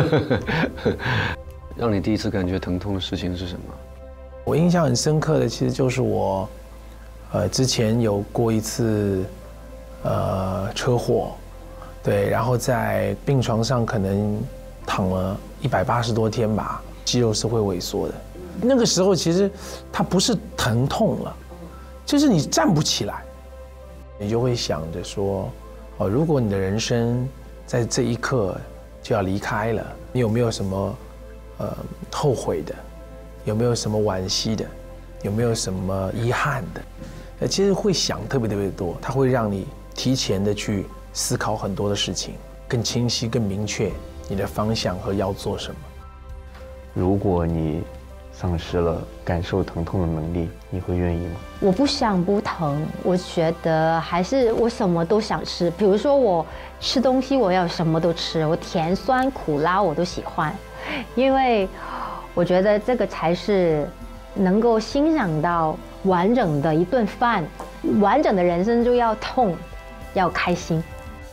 Speaker 20: 让你第一次感觉疼痛的事情是什么？
Speaker 7: 我印象很深刻的，其实就是我。呃，之前有过一次，呃，车祸，对，然后在病床上可能躺了一百八十多天吧，肌肉是会萎缩的。那个时候其实它不是疼痛了，就是你站不起来，你就会想着说，哦，如果你的人生在这一刻就要离开了，你有没有什么呃后悔的？有没有什么惋惜的？有没有什么遗憾的？其实会想特别特别多，它会让你提前的去思考很多的事情，更清晰、更明确你的方向和要做什么。
Speaker 22: 如果你丧失了感受疼痛的能力，你会愿意吗？
Speaker 21: 我不想不疼，我觉得还是我什么都想吃。比如说我吃东西，我要什么都吃，我甜酸苦辣我都喜欢，因为我觉得这个才是能够欣赏到完整的一顿饭，完整的人生就要痛，要开心。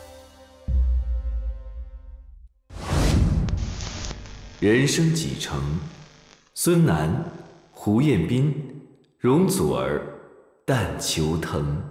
Speaker 15: 人生几程？孙楠、胡彦斌、容祖儿、但求疼。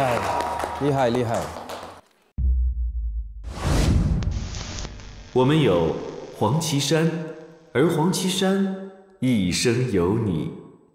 Speaker 18: 害，厉害，厉害。
Speaker 15: 我们有黄绮珊，而黄绮珊一生有你。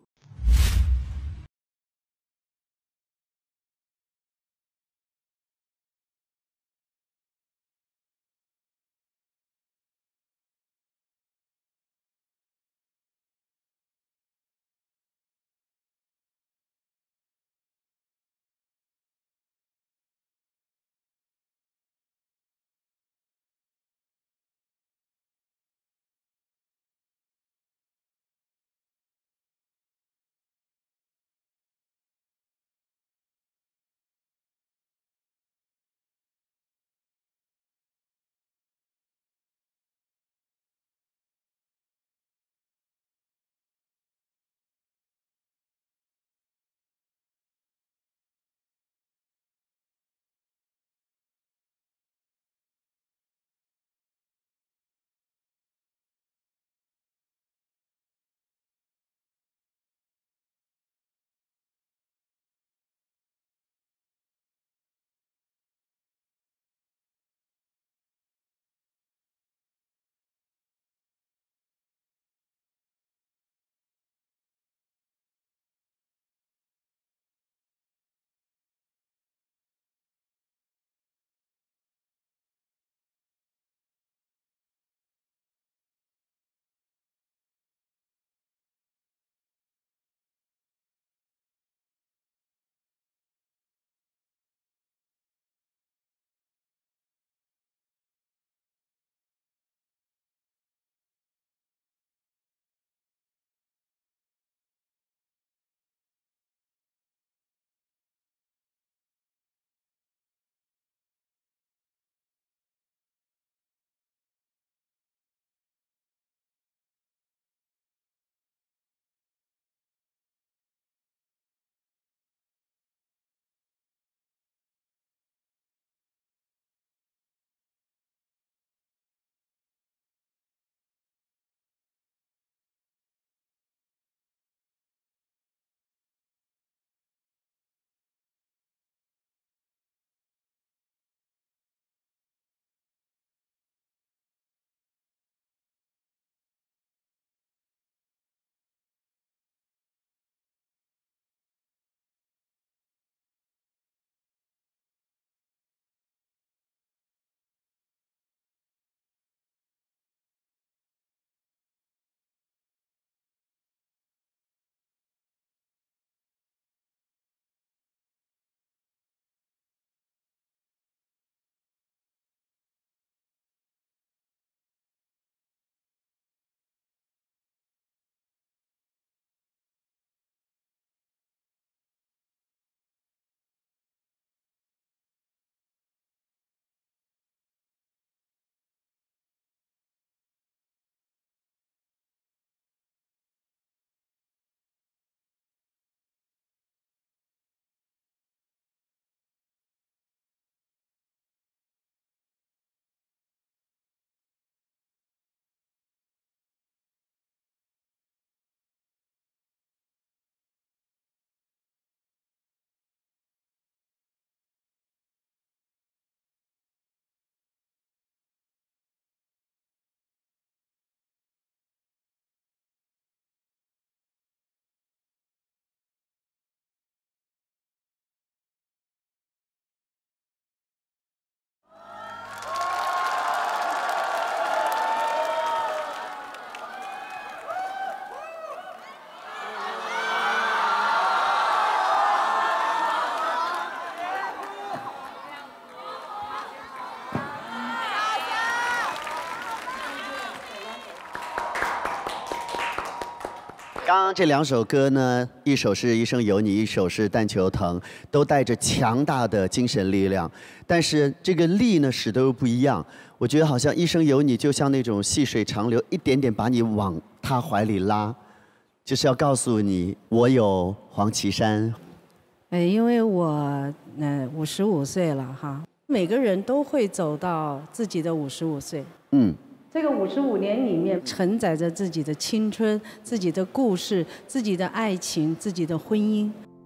Speaker 10: 刚刚这两首歌呢，一首是《一生有你》，一首是《但求疼》，都带着强大的精神力量。但是这个力呢，使得又不一样。我觉得好像《一生有你》就像那种细水长流，一点点把你往他怀里拉，就是要告诉你，我有黄绮珊。
Speaker 16: 呃，因为我呃五十五岁了哈，每个人都会走到自己的五十五岁。
Speaker 10: 嗯。
Speaker 16: 这个五十五年里面，承载着自己的青春、自己的故事、自己的爱情、自己的婚姻。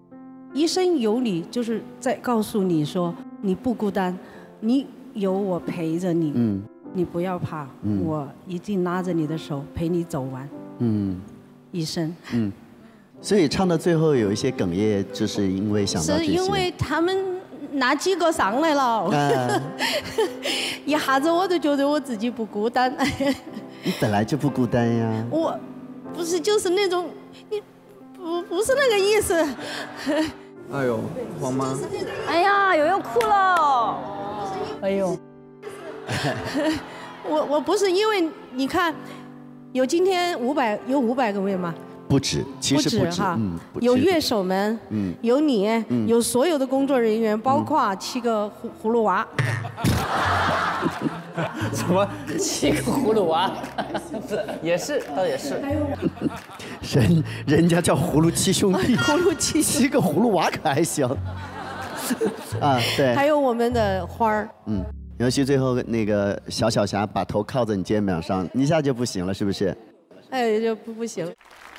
Speaker 16: 一生有你，就是在告诉你说你不孤单，你有我陪着你，嗯，你不要怕，嗯，我一定拉着你的手陪你走完，嗯，一生，嗯，
Speaker 10: 所以唱到最后有一些哽咽，就是因为想到这些。
Speaker 16: 是因为他们拿几个上来了，啊、一下子我都觉得我自己不孤单。
Speaker 10: 你本来就不孤单呀。
Speaker 16: 我，不是就是那种，你不不是那个意思。
Speaker 9: 哎呦，慌吗？
Speaker 6: 哎呀，悠悠哭了。
Speaker 16: 哎呦，我我不是因为你看，有今天五百有五百个位吗？
Speaker 10: 不止，其实不止
Speaker 16: 哈，嗯，有乐手们，嗯，有你，嗯，有所有的工作人员，包括七个葫葫芦娃。
Speaker 23: 什么七个葫芦娃？也是，倒也是。
Speaker 10: 人人家叫葫芦七兄弟，
Speaker 16: 葫芦七
Speaker 10: 七个葫芦娃可还行。啊，对。
Speaker 16: 还有我们的花儿。
Speaker 10: 嗯，尤其最后那个小小霞把头靠在你肩膀上，一下就不行了，是不是？
Speaker 16: 哎，就不不行。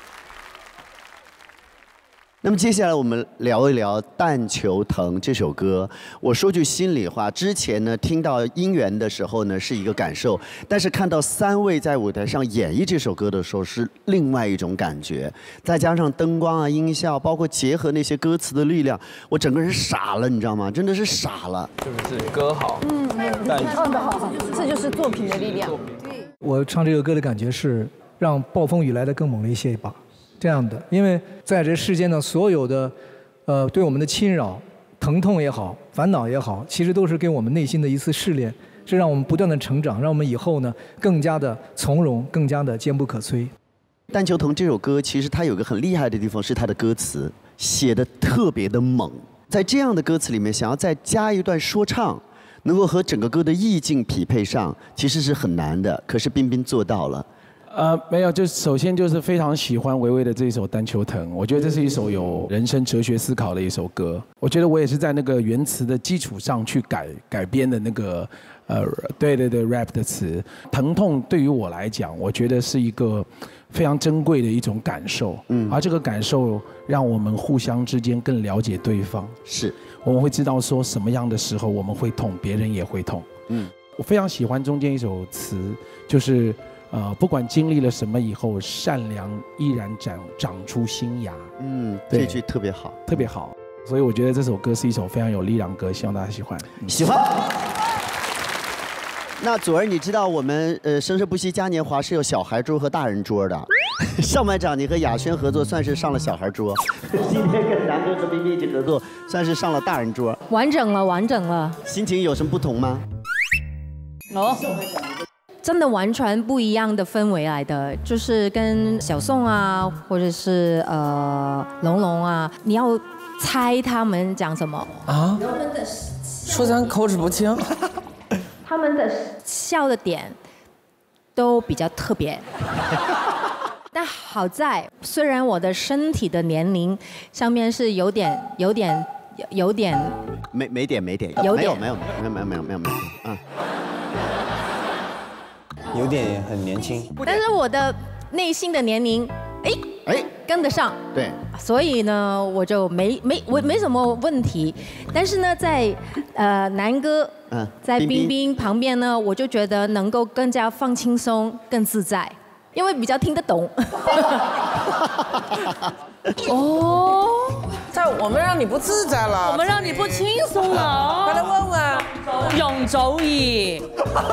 Speaker 10: 那么接下来我们聊一聊《但求疼》这首歌。我说句心里话，之前呢听到音源的时候呢是一个感受，但是看到三位在舞台上演绎这首歌的时候是另外一种感觉。再加上灯光啊、音效，包括结合那些歌词的力量，我整个人傻了，你知道吗？真的是傻了。
Speaker 9: 就是歌好，嗯，
Speaker 6: 唱得好，这就是作品的力量。
Speaker 1: 我唱这个歌的感觉是让暴风雨来得更猛烈一些一把。这样的，因为在这世间呢，所有的，呃，对我们的侵扰、疼痛也好、烦恼也好，其实都是给我们内心的一次试炼，是让我们不断的成长，让我们以后呢更加的从容，更加的坚不可摧。《
Speaker 10: 但求疼》这首歌其实它有个很厉害的地方，是它的歌词写的特别的猛，在这样的歌词里面，想要再加一段说唱，能够和整个歌的意境匹配上，其实是很难的。可是彬彬做到了。
Speaker 7: 呃，没有，就首先就是非常喜欢维维的这一首《但求疼》，我觉得这是一首有人生哲学思考的一首歌。我觉得我也是在那个原词的基础上去改改编的那个，呃，对对对 ，rap 的词。疼痛对于我来讲，我觉得是一个非常珍贵的一种感受，嗯，而这个感受让我们互相之间更了解对方。
Speaker 10: 是，
Speaker 7: 我们会知道说什么样的时候我们会痛，别人也会痛。嗯，我非常喜欢中间一首词，就是。呃，不管经历了什么以后，善良依然长长出新芽。
Speaker 10: 嗯，这句特别好，
Speaker 7: 特别好。所以我觉得这首歌是一首非常有力量的歌，希望大家喜欢。
Speaker 10: 喜欢。那祖儿，你知道我们呃生生不息嘉年华是有小孩桌和大人桌的。上半场你和雅轩合作，算是上了小孩桌；今天跟南哥和彬彬一起合作，算是上了大人桌。
Speaker 21: 完整了，完整了。
Speaker 10: 心情有什么不同吗？
Speaker 21: 哦。真的完全不一样的氛围来的，就是跟小宋啊，或者是呃龙龙啊，你要猜他们讲什么啊？
Speaker 23: 说咱口齿不清。
Speaker 21: 他们的笑的点都比较特别。但好在，虽然我的身体的年龄上面是有点、有点、有点
Speaker 10: 没没点没点，
Speaker 21: 有点
Speaker 10: 没有没有没有没有没有没有没有啊。
Speaker 22: 有点很年轻，
Speaker 21: 但是我的内心的年龄，哎哎跟得上，
Speaker 10: 对，
Speaker 21: 所以呢我就没没我没什么问题，但是呢在呃南哥嗯在彬彬旁边呢，我就觉得能够更加放轻松，更自在，因为比较听得懂。
Speaker 23: 哦，在我们让你不自在了，
Speaker 11: 我们让你不轻松了。
Speaker 23: 快来问问，
Speaker 11: 容祖儿。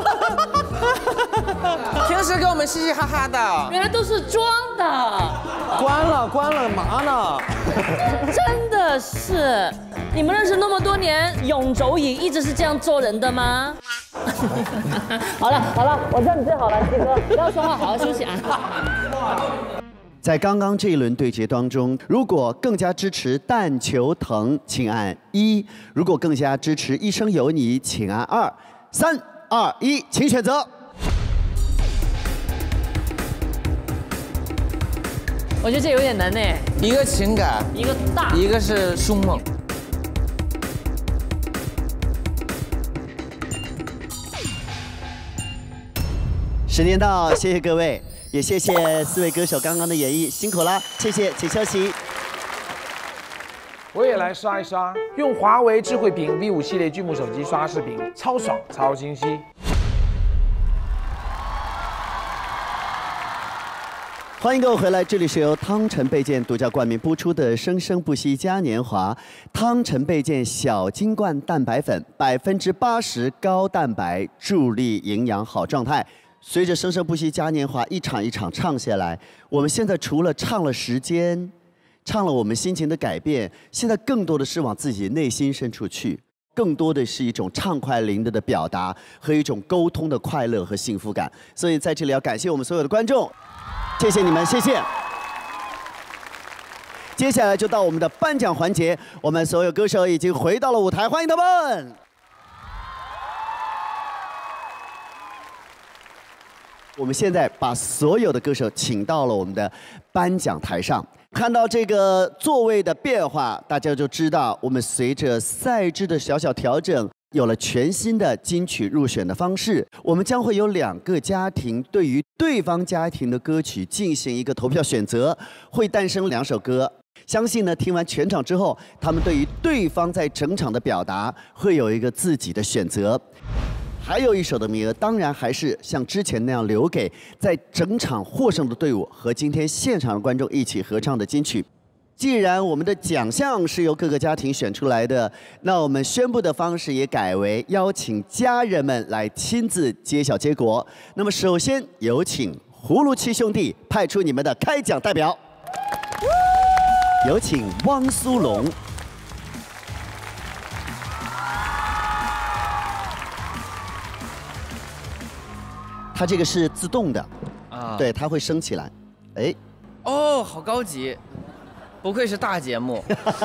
Speaker 23: 平时跟我们嘻嘻哈哈的，
Speaker 11: 原来都是装的。
Speaker 22: 关了关了，嘛呢？
Speaker 11: 真的是，你们认识那么多年，容祖儿一直是这样做人的吗？好了好了，我知道你最好了，鸡哥，不要说话，好好休息啊。
Speaker 10: 在刚刚这一轮对决当中，如果更加支持但求疼，请按一；如果更加支持一生有你，请按二。三二一，请选择。
Speaker 11: 我觉得这有点难呢。
Speaker 23: 一个情感，
Speaker 11: 一个大，
Speaker 23: 一个是凶猛。
Speaker 10: 时间到，谢谢各位，也谢谢四位歌手刚刚的演绎，辛苦了，谢谢，请休息。
Speaker 7: 我也来刷一刷，用华为智慧屏 V 五系列巨幕手机刷视频，超爽超清晰。
Speaker 10: 欢迎各位回来，这里是由汤臣倍健独家冠名播出的《生生不息嘉年华》。汤臣倍健小金罐蛋白粉，百分之八十高蛋白，助力营养好状态。随着《生生不息嘉年华》一场一场唱下来，我们现在除了唱了时间，唱了我们心情的改变，现在更多的是往自己内心深处去，更多的是一种畅快淋漓的表达和一种沟通的快乐和幸福感。所以在这里要感谢我们所有的观众。谢谢你们，谢谢。接下来就到我们的颁奖环节，我们所有歌手已经回到了舞台，欢迎他们。我们现在把所有的歌手请到了我们的颁奖台上，看到这个座位的变化，大家就知道我们随着赛制的小小调整，有了全新的金曲入选的方式。我们将会有两个家庭对于对方家庭的歌曲进行一个投票选择，会诞生两首歌。相信呢，听完全场之后，他们对于对方在整场的表达会有一个自己的选择。还有一首的名额，当然还是像之前那样留给在整场获胜的队伍和今天现场的观众一起合唱的金曲。既然我们的奖项是由各个家庭选出来的，那我们宣布的方式也改为邀请家人们来亲自揭晓结果。那么首先有请葫芦七兄弟派出你们的开奖代表，有请汪苏泷。它这个是自动的，啊，对，它会升起来，哎，
Speaker 12: 哦，好高级。不愧是大节目，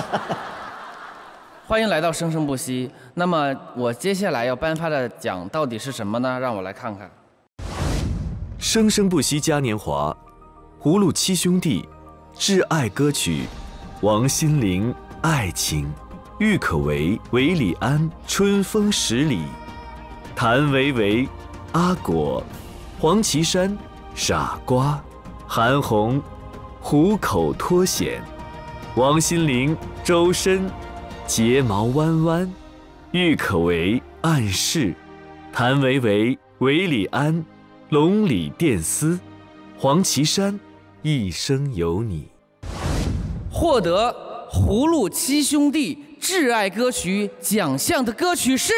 Speaker 12: 欢迎来到生生不息。那么我接下来要颁发的奖到底是什么呢？让我来看看。
Speaker 15: 生生不息嘉年华，葫芦七兄弟，挚爱歌曲，王心凌爱情，郁可唯韦礼安春风十里，谭维维阿果，黄绮珊傻瓜，韩红虎口脱险。王心凌、周深，睫毛弯弯；郁可唯暗示，谭维维、韦礼安，龙里电丝，黄绮珊，一生有你。
Speaker 12: 获得葫芦七兄弟挚爱歌曲奖项的歌曲是。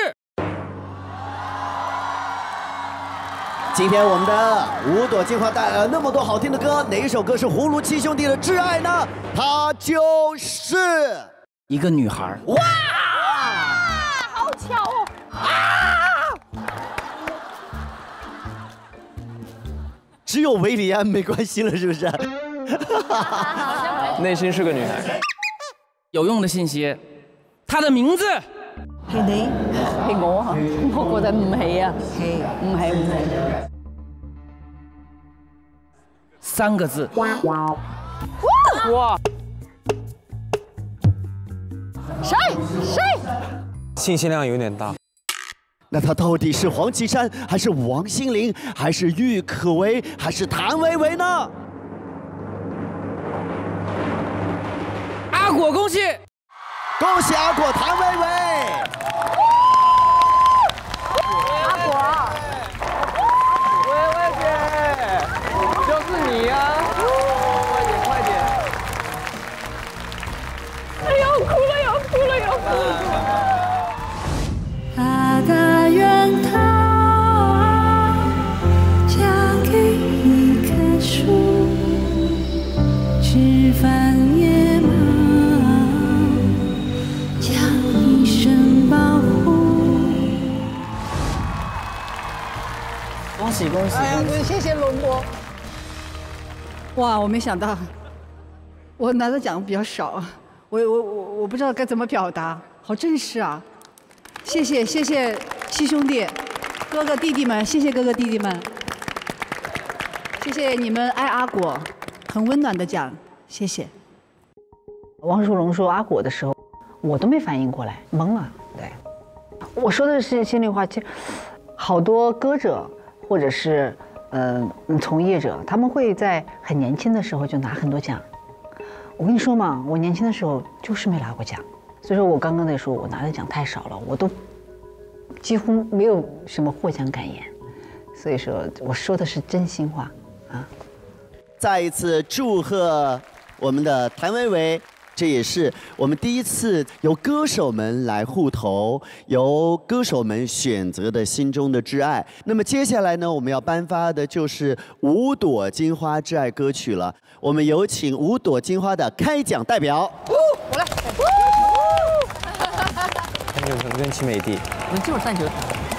Speaker 10: 今天我们的五朵金花带来了那么多好听的歌，哪一首歌是葫芦七兄弟的挚爱呢？它就是
Speaker 12: 一个女孩。
Speaker 10: 哇，
Speaker 4: 好巧哦！啊！
Speaker 10: 只有韦礼安没关系了，是不是？
Speaker 9: 内心是个女孩。
Speaker 12: 有用的信息，她的名字
Speaker 4: 係你，係我啊！我覺得唔係啊，係唔係唔係？
Speaker 12: 三個字。哇！
Speaker 9: 哇！
Speaker 4: 誰誰？
Speaker 22: 信息量有點大。
Speaker 10: 那他到底是黃绮珊，還是王心凌，還是郁可唯，還是譚維維呢？
Speaker 12: 阿果，恭喜！
Speaker 10: 恭喜阿果、譚維維。
Speaker 9: 阿果，薇薇姐，就是你啊！快点，快点！
Speaker 4: 哎呦，哭了要哭了要哭了！
Speaker 14: 他的愿他嫁给一棵树，枝繁叶茂，将一生保护。
Speaker 12: 恭喜恭喜！
Speaker 4: 哎呀，谢谢龙波。哇，我没想到，我拿的奖比较少，我我我我不知道该怎么表达，好正式啊！谢谢谢谢七兄弟，哥哥弟弟们，谢谢哥哥弟弟们，谢谢你们爱阿果，很温暖的奖，谢谢。王淑龙说阿果的时候，我都没反应过来，懵了。对，我说的是心里话，其实好多歌者或者是呃从业者，他们会在很年轻的时候就拿很多奖。 我跟你说嘛，我年轻的时候就是没拿过奖，所以说我刚刚在说我拿的奖太少了，我都几乎没有什么获奖感言，所以说我说的是真心话啊。
Speaker 10: 再一次祝贺我们的谭维维。这也是我们第一次由歌手们来互投，由歌手们选择的心中的挚爱。那么接下来呢，我们要颁发的就是五朵金花挚爱歌曲了。我们有请五朵金花的开奖代表。
Speaker 11: 我来。
Speaker 22: 单球藤跟齐美帝。
Speaker 11: 我们就是单球藤。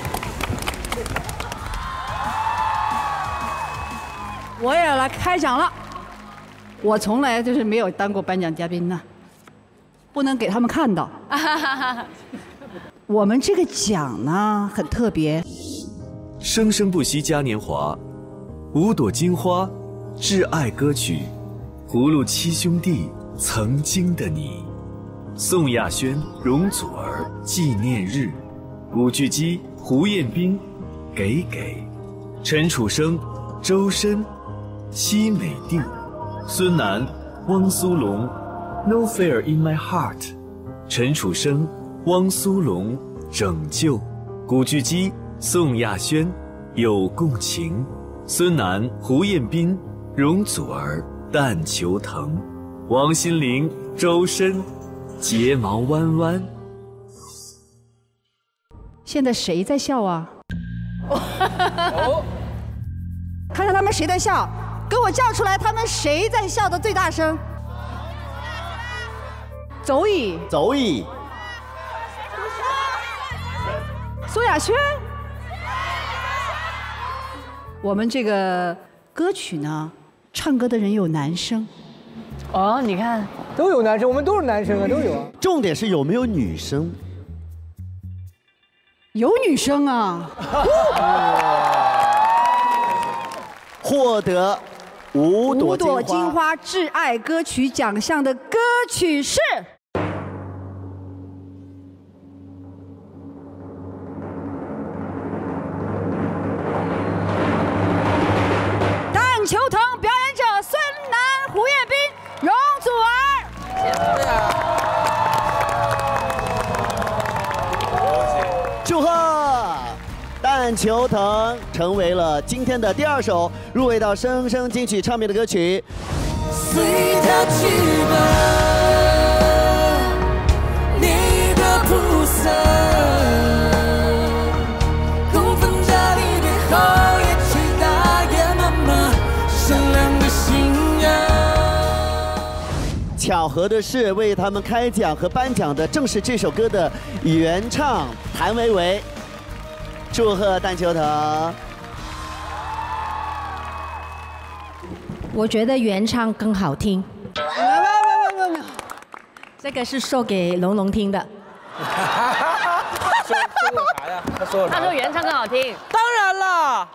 Speaker 4: 我也来开奖了。我从来就是没有当过颁奖嘉宾呢，不能给他们看到。我们这个奖呢很特别，
Speaker 15: 生生不息嘉年华，五朵金花，挚爱歌曲，葫芦七兄弟，曾经的你，宋亚轩、容祖儿纪念日，古巨基、胡彦斌，给给，陈楚生、周深，戚美帝。孙楠、汪苏泷 ，No Fear in My Heart， 陈楚生、汪苏泷，拯救，古巨基、宋亚轩，有共情，孙楠、胡彦斌，容祖儿，但求疼，王心凌、周深，睫毛弯弯。
Speaker 4: 现在谁在笑啊？看看他们谁在笑。给我叫出来，他们谁在笑的最大声？走乙，
Speaker 10: 走乙，
Speaker 4: 苏亚轩。我们这个歌曲呢，唱歌的人有男生。
Speaker 11: 哦，你看，
Speaker 1: 都有男生，我们都是男生啊，都有啊。
Speaker 10: 重点是有没有女生？
Speaker 4: 有女生啊。
Speaker 10: 获得。五朵金花,
Speaker 4: 五朵金花挚爱歌曲奖项的歌曲是《但求疼》，表演者孙楠、胡彦斌、容祖
Speaker 10: 儿。祝贺！但求疼成为了今天的第二首入围到生生金曲唱片的歌曲。
Speaker 14: 随它去吧，你的菩萨，供奉家里背后也去大爷妈妈善良的信仰。
Speaker 10: 巧合的是，为他们开奖和颁奖的正是这首歌的原唱谭维维。祝贺但求疼！
Speaker 21: 我觉得原唱更好听。
Speaker 4: 没有没有没有没有，
Speaker 21: 这个是说给龙龙听的。
Speaker 12: 说说了啥呀？他说了啥？
Speaker 11: 他说原唱更好听。
Speaker 12: 当然了。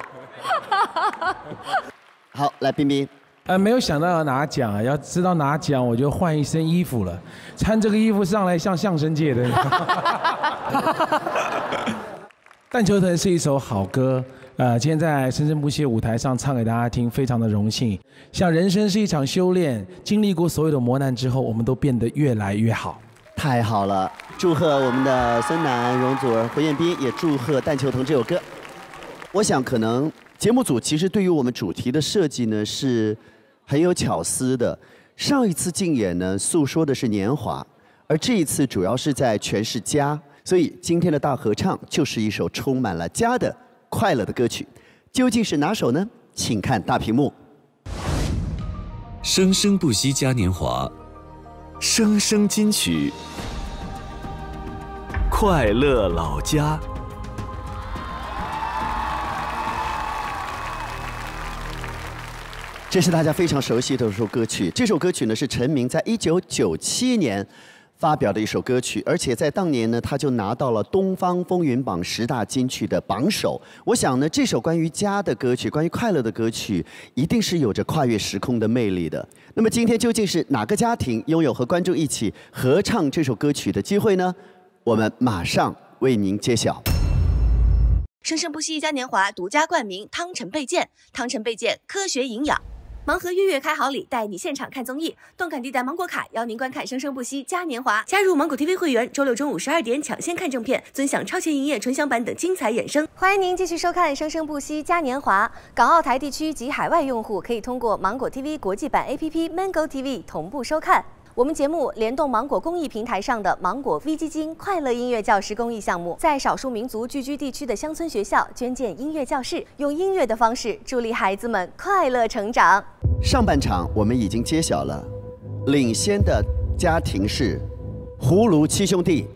Speaker 10: 好，来冰冰。
Speaker 7: 呃，没有想到要拿奖啊！要知道拿奖，我就换一身衣服了。穿这个衣服上来像相声界的。但求疼是一首好歌，呃，今天在生生不息的舞台上唱给大家听，非常的荣幸。像人生是一场修炼，经历过所有的磨难之后，我们都变得越来越好。
Speaker 10: 太好了，祝贺我们的孙楠、容祖儿、胡彦斌，也祝贺《但求疼》这首歌。我想，可能节目组其实对于我们主题的设计呢是很有巧思的。上一次竞演呢，诉说的是年华，而这一次主要是在诠释家。所以今天的大合唱就是一首充满了家的快乐的歌曲，究竟是哪首呢？请看大屏幕。
Speaker 15: 生生不息嘉年华，生生金曲，快乐老家。
Speaker 10: 这是大家非常熟悉的一首歌曲。这首歌曲呢是陈明在一九九七年发表的一首歌曲，而且在当年呢，他就拿到了东方风云榜十大金曲的榜首。我想呢，这首关于家的歌曲，关于快乐的歌曲，一定是有着跨越时空的魅力的。那么今天究竟是哪个家庭拥有和观众一起合唱这首歌曲的机会呢？我们马上为您揭晓。
Speaker 3: 生生不息嘉年华独家冠名汤臣倍健，汤臣倍健科学营养。 盲盒月月开好礼，带你现场看综艺，动感地带芒果卡邀您观看《生生不息嘉年华》，加入芒果 T V 会员，周六中午十二点抢先看正片，尊享超前营业、纯享版等精彩衍生。
Speaker 13: 欢迎您继续收看《生生不息嘉年华》，港澳台地区及海外用户可以通过芒果 T V 国际版 A P P Mango T V 同步收看。我们节目联动芒果公益平台上的芒果 V 基金快乐音乐教室公益项目，在少数民族聚居地区的乡村学校捐建音乐教室，用音乐的方式助力孩子们快乐成长。
Speaker 10: 上半场我们已经揭晓了，领先的家庭是葫芦七兄弟。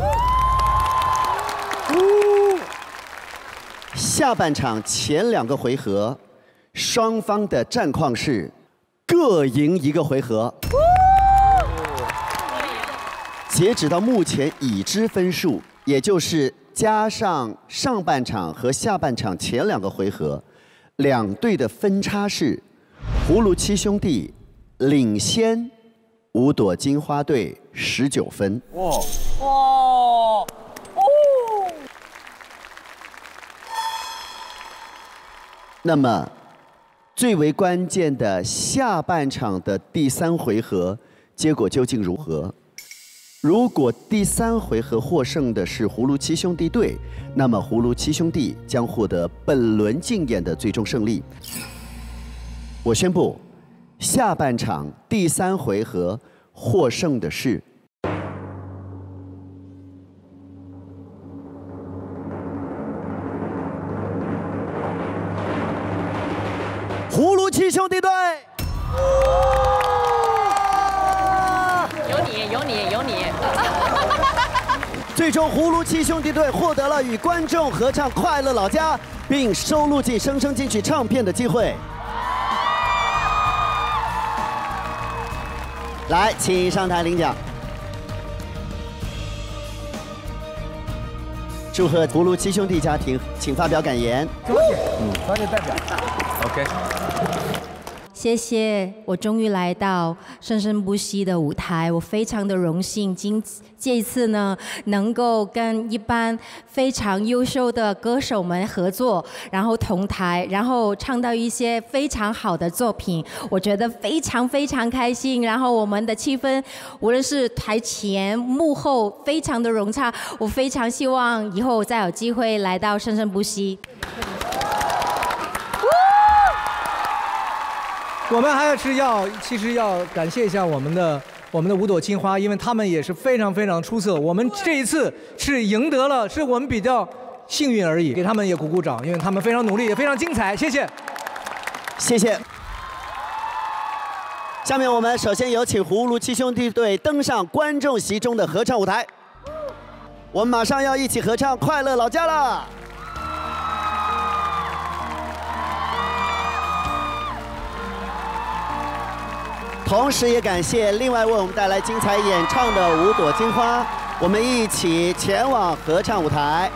Speaker 10: 下半场前两个回合，双方的战况是各赢一个回合。截止到目前已知分数，也就是加上上半场和下半场前两个回合，两队的分差是葫芦七兄弟领先五朵金花队十九分。
Speaker 23: 哇哇哦！
Speaker 10: 那么，最为关键的下半场的第三回合，结果究竟如何？如果第三回合获胜的是葫芦七兄弟队，那么葫芦七兄弟将获得本轮竞演的最终胜利。我宣布，下半场第三回合获胜的是葫芦七兄弟队。
Speaker 11: 有你，有你，有你。
Speaker 10: 最终，葫芦七兄弟队获得了与观众合唱《快乐老家》，并收录进生生金曲唱片的机会。来，请上台领奖。祝贺葫芦七兄弟家庭，请发表感言。
Speaker 2: 恭喜，嗯，专业代表。OK。
Speaker 8: 谢谢，我终于来到生生不息的舞台，我非常的荣幸，今这一次呢，能够跟一班非常优秀的歌手们合作，然后同台，然后唱到一些非常好的作品，我觉得非常非常开心。然后我们的气氛，无论是台前幕后，非常的融洽。我非常希望以后再有机会来到生生不息。
Speaker 1: 我们还是要，其实要感谢一下我们的我们的五朵金花，因为他们也是非常非常出色。我们这一次是赢得了，是我们比较幸运而已，给他们也鼓鼓掌，因为他们非常努力，也非常精彩。谢谢，
Speaker 10: 谢谢。下面我们首先有请葫芦七兄弟队登上观众席中的合唱舞台，我们马上要一起合唱《快乐老家》了。同时也感谢另外为我们带来精彩演唱的五朵金花，我们一起前往合唱舞台。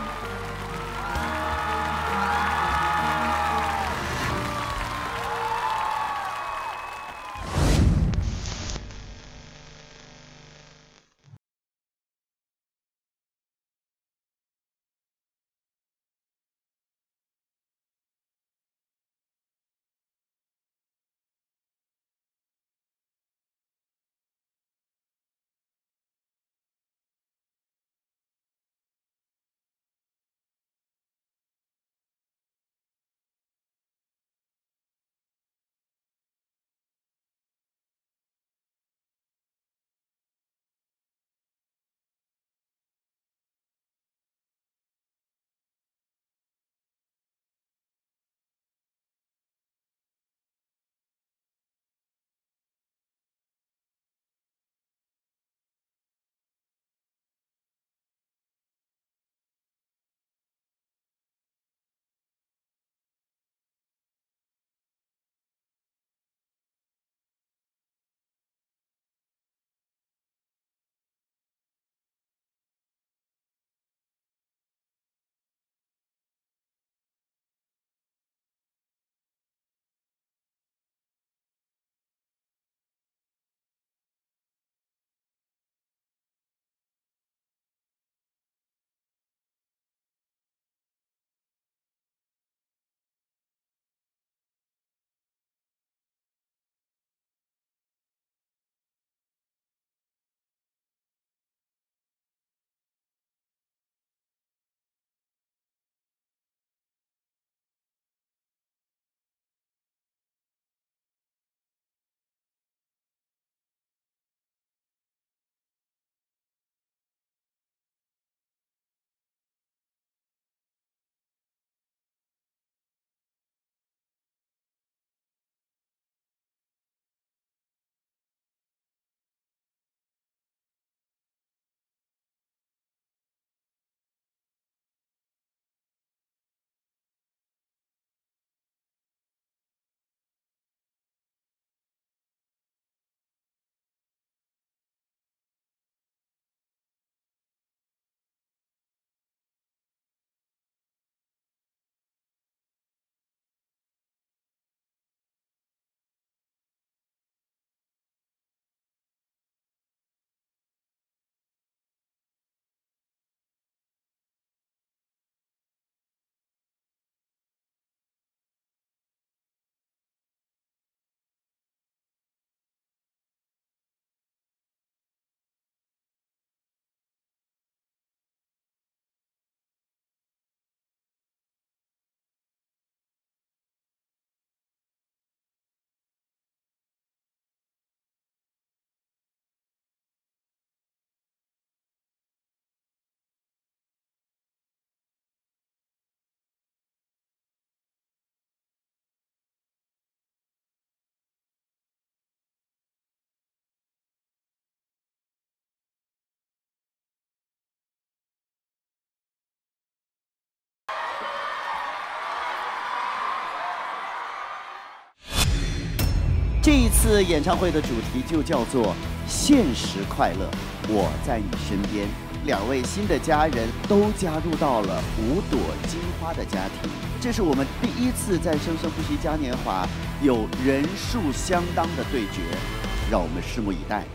Speaker 10: 这一次演唱会的主题就叫做“现实快乐，我在你身边”。两位新的家人都加入到了五朵金花的家庭，这是我们第一次在《生生不息嘉年华》有人数相当的对决，让我们拭目以待。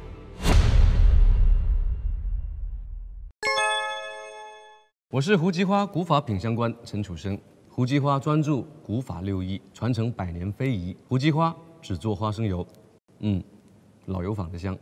Speaker 5: 我是胡姬花古法品相官陈楚生。胡姬花专注古法六艺，传承百年非遗。胡姬花只做花生油，嗯，老油坊的香。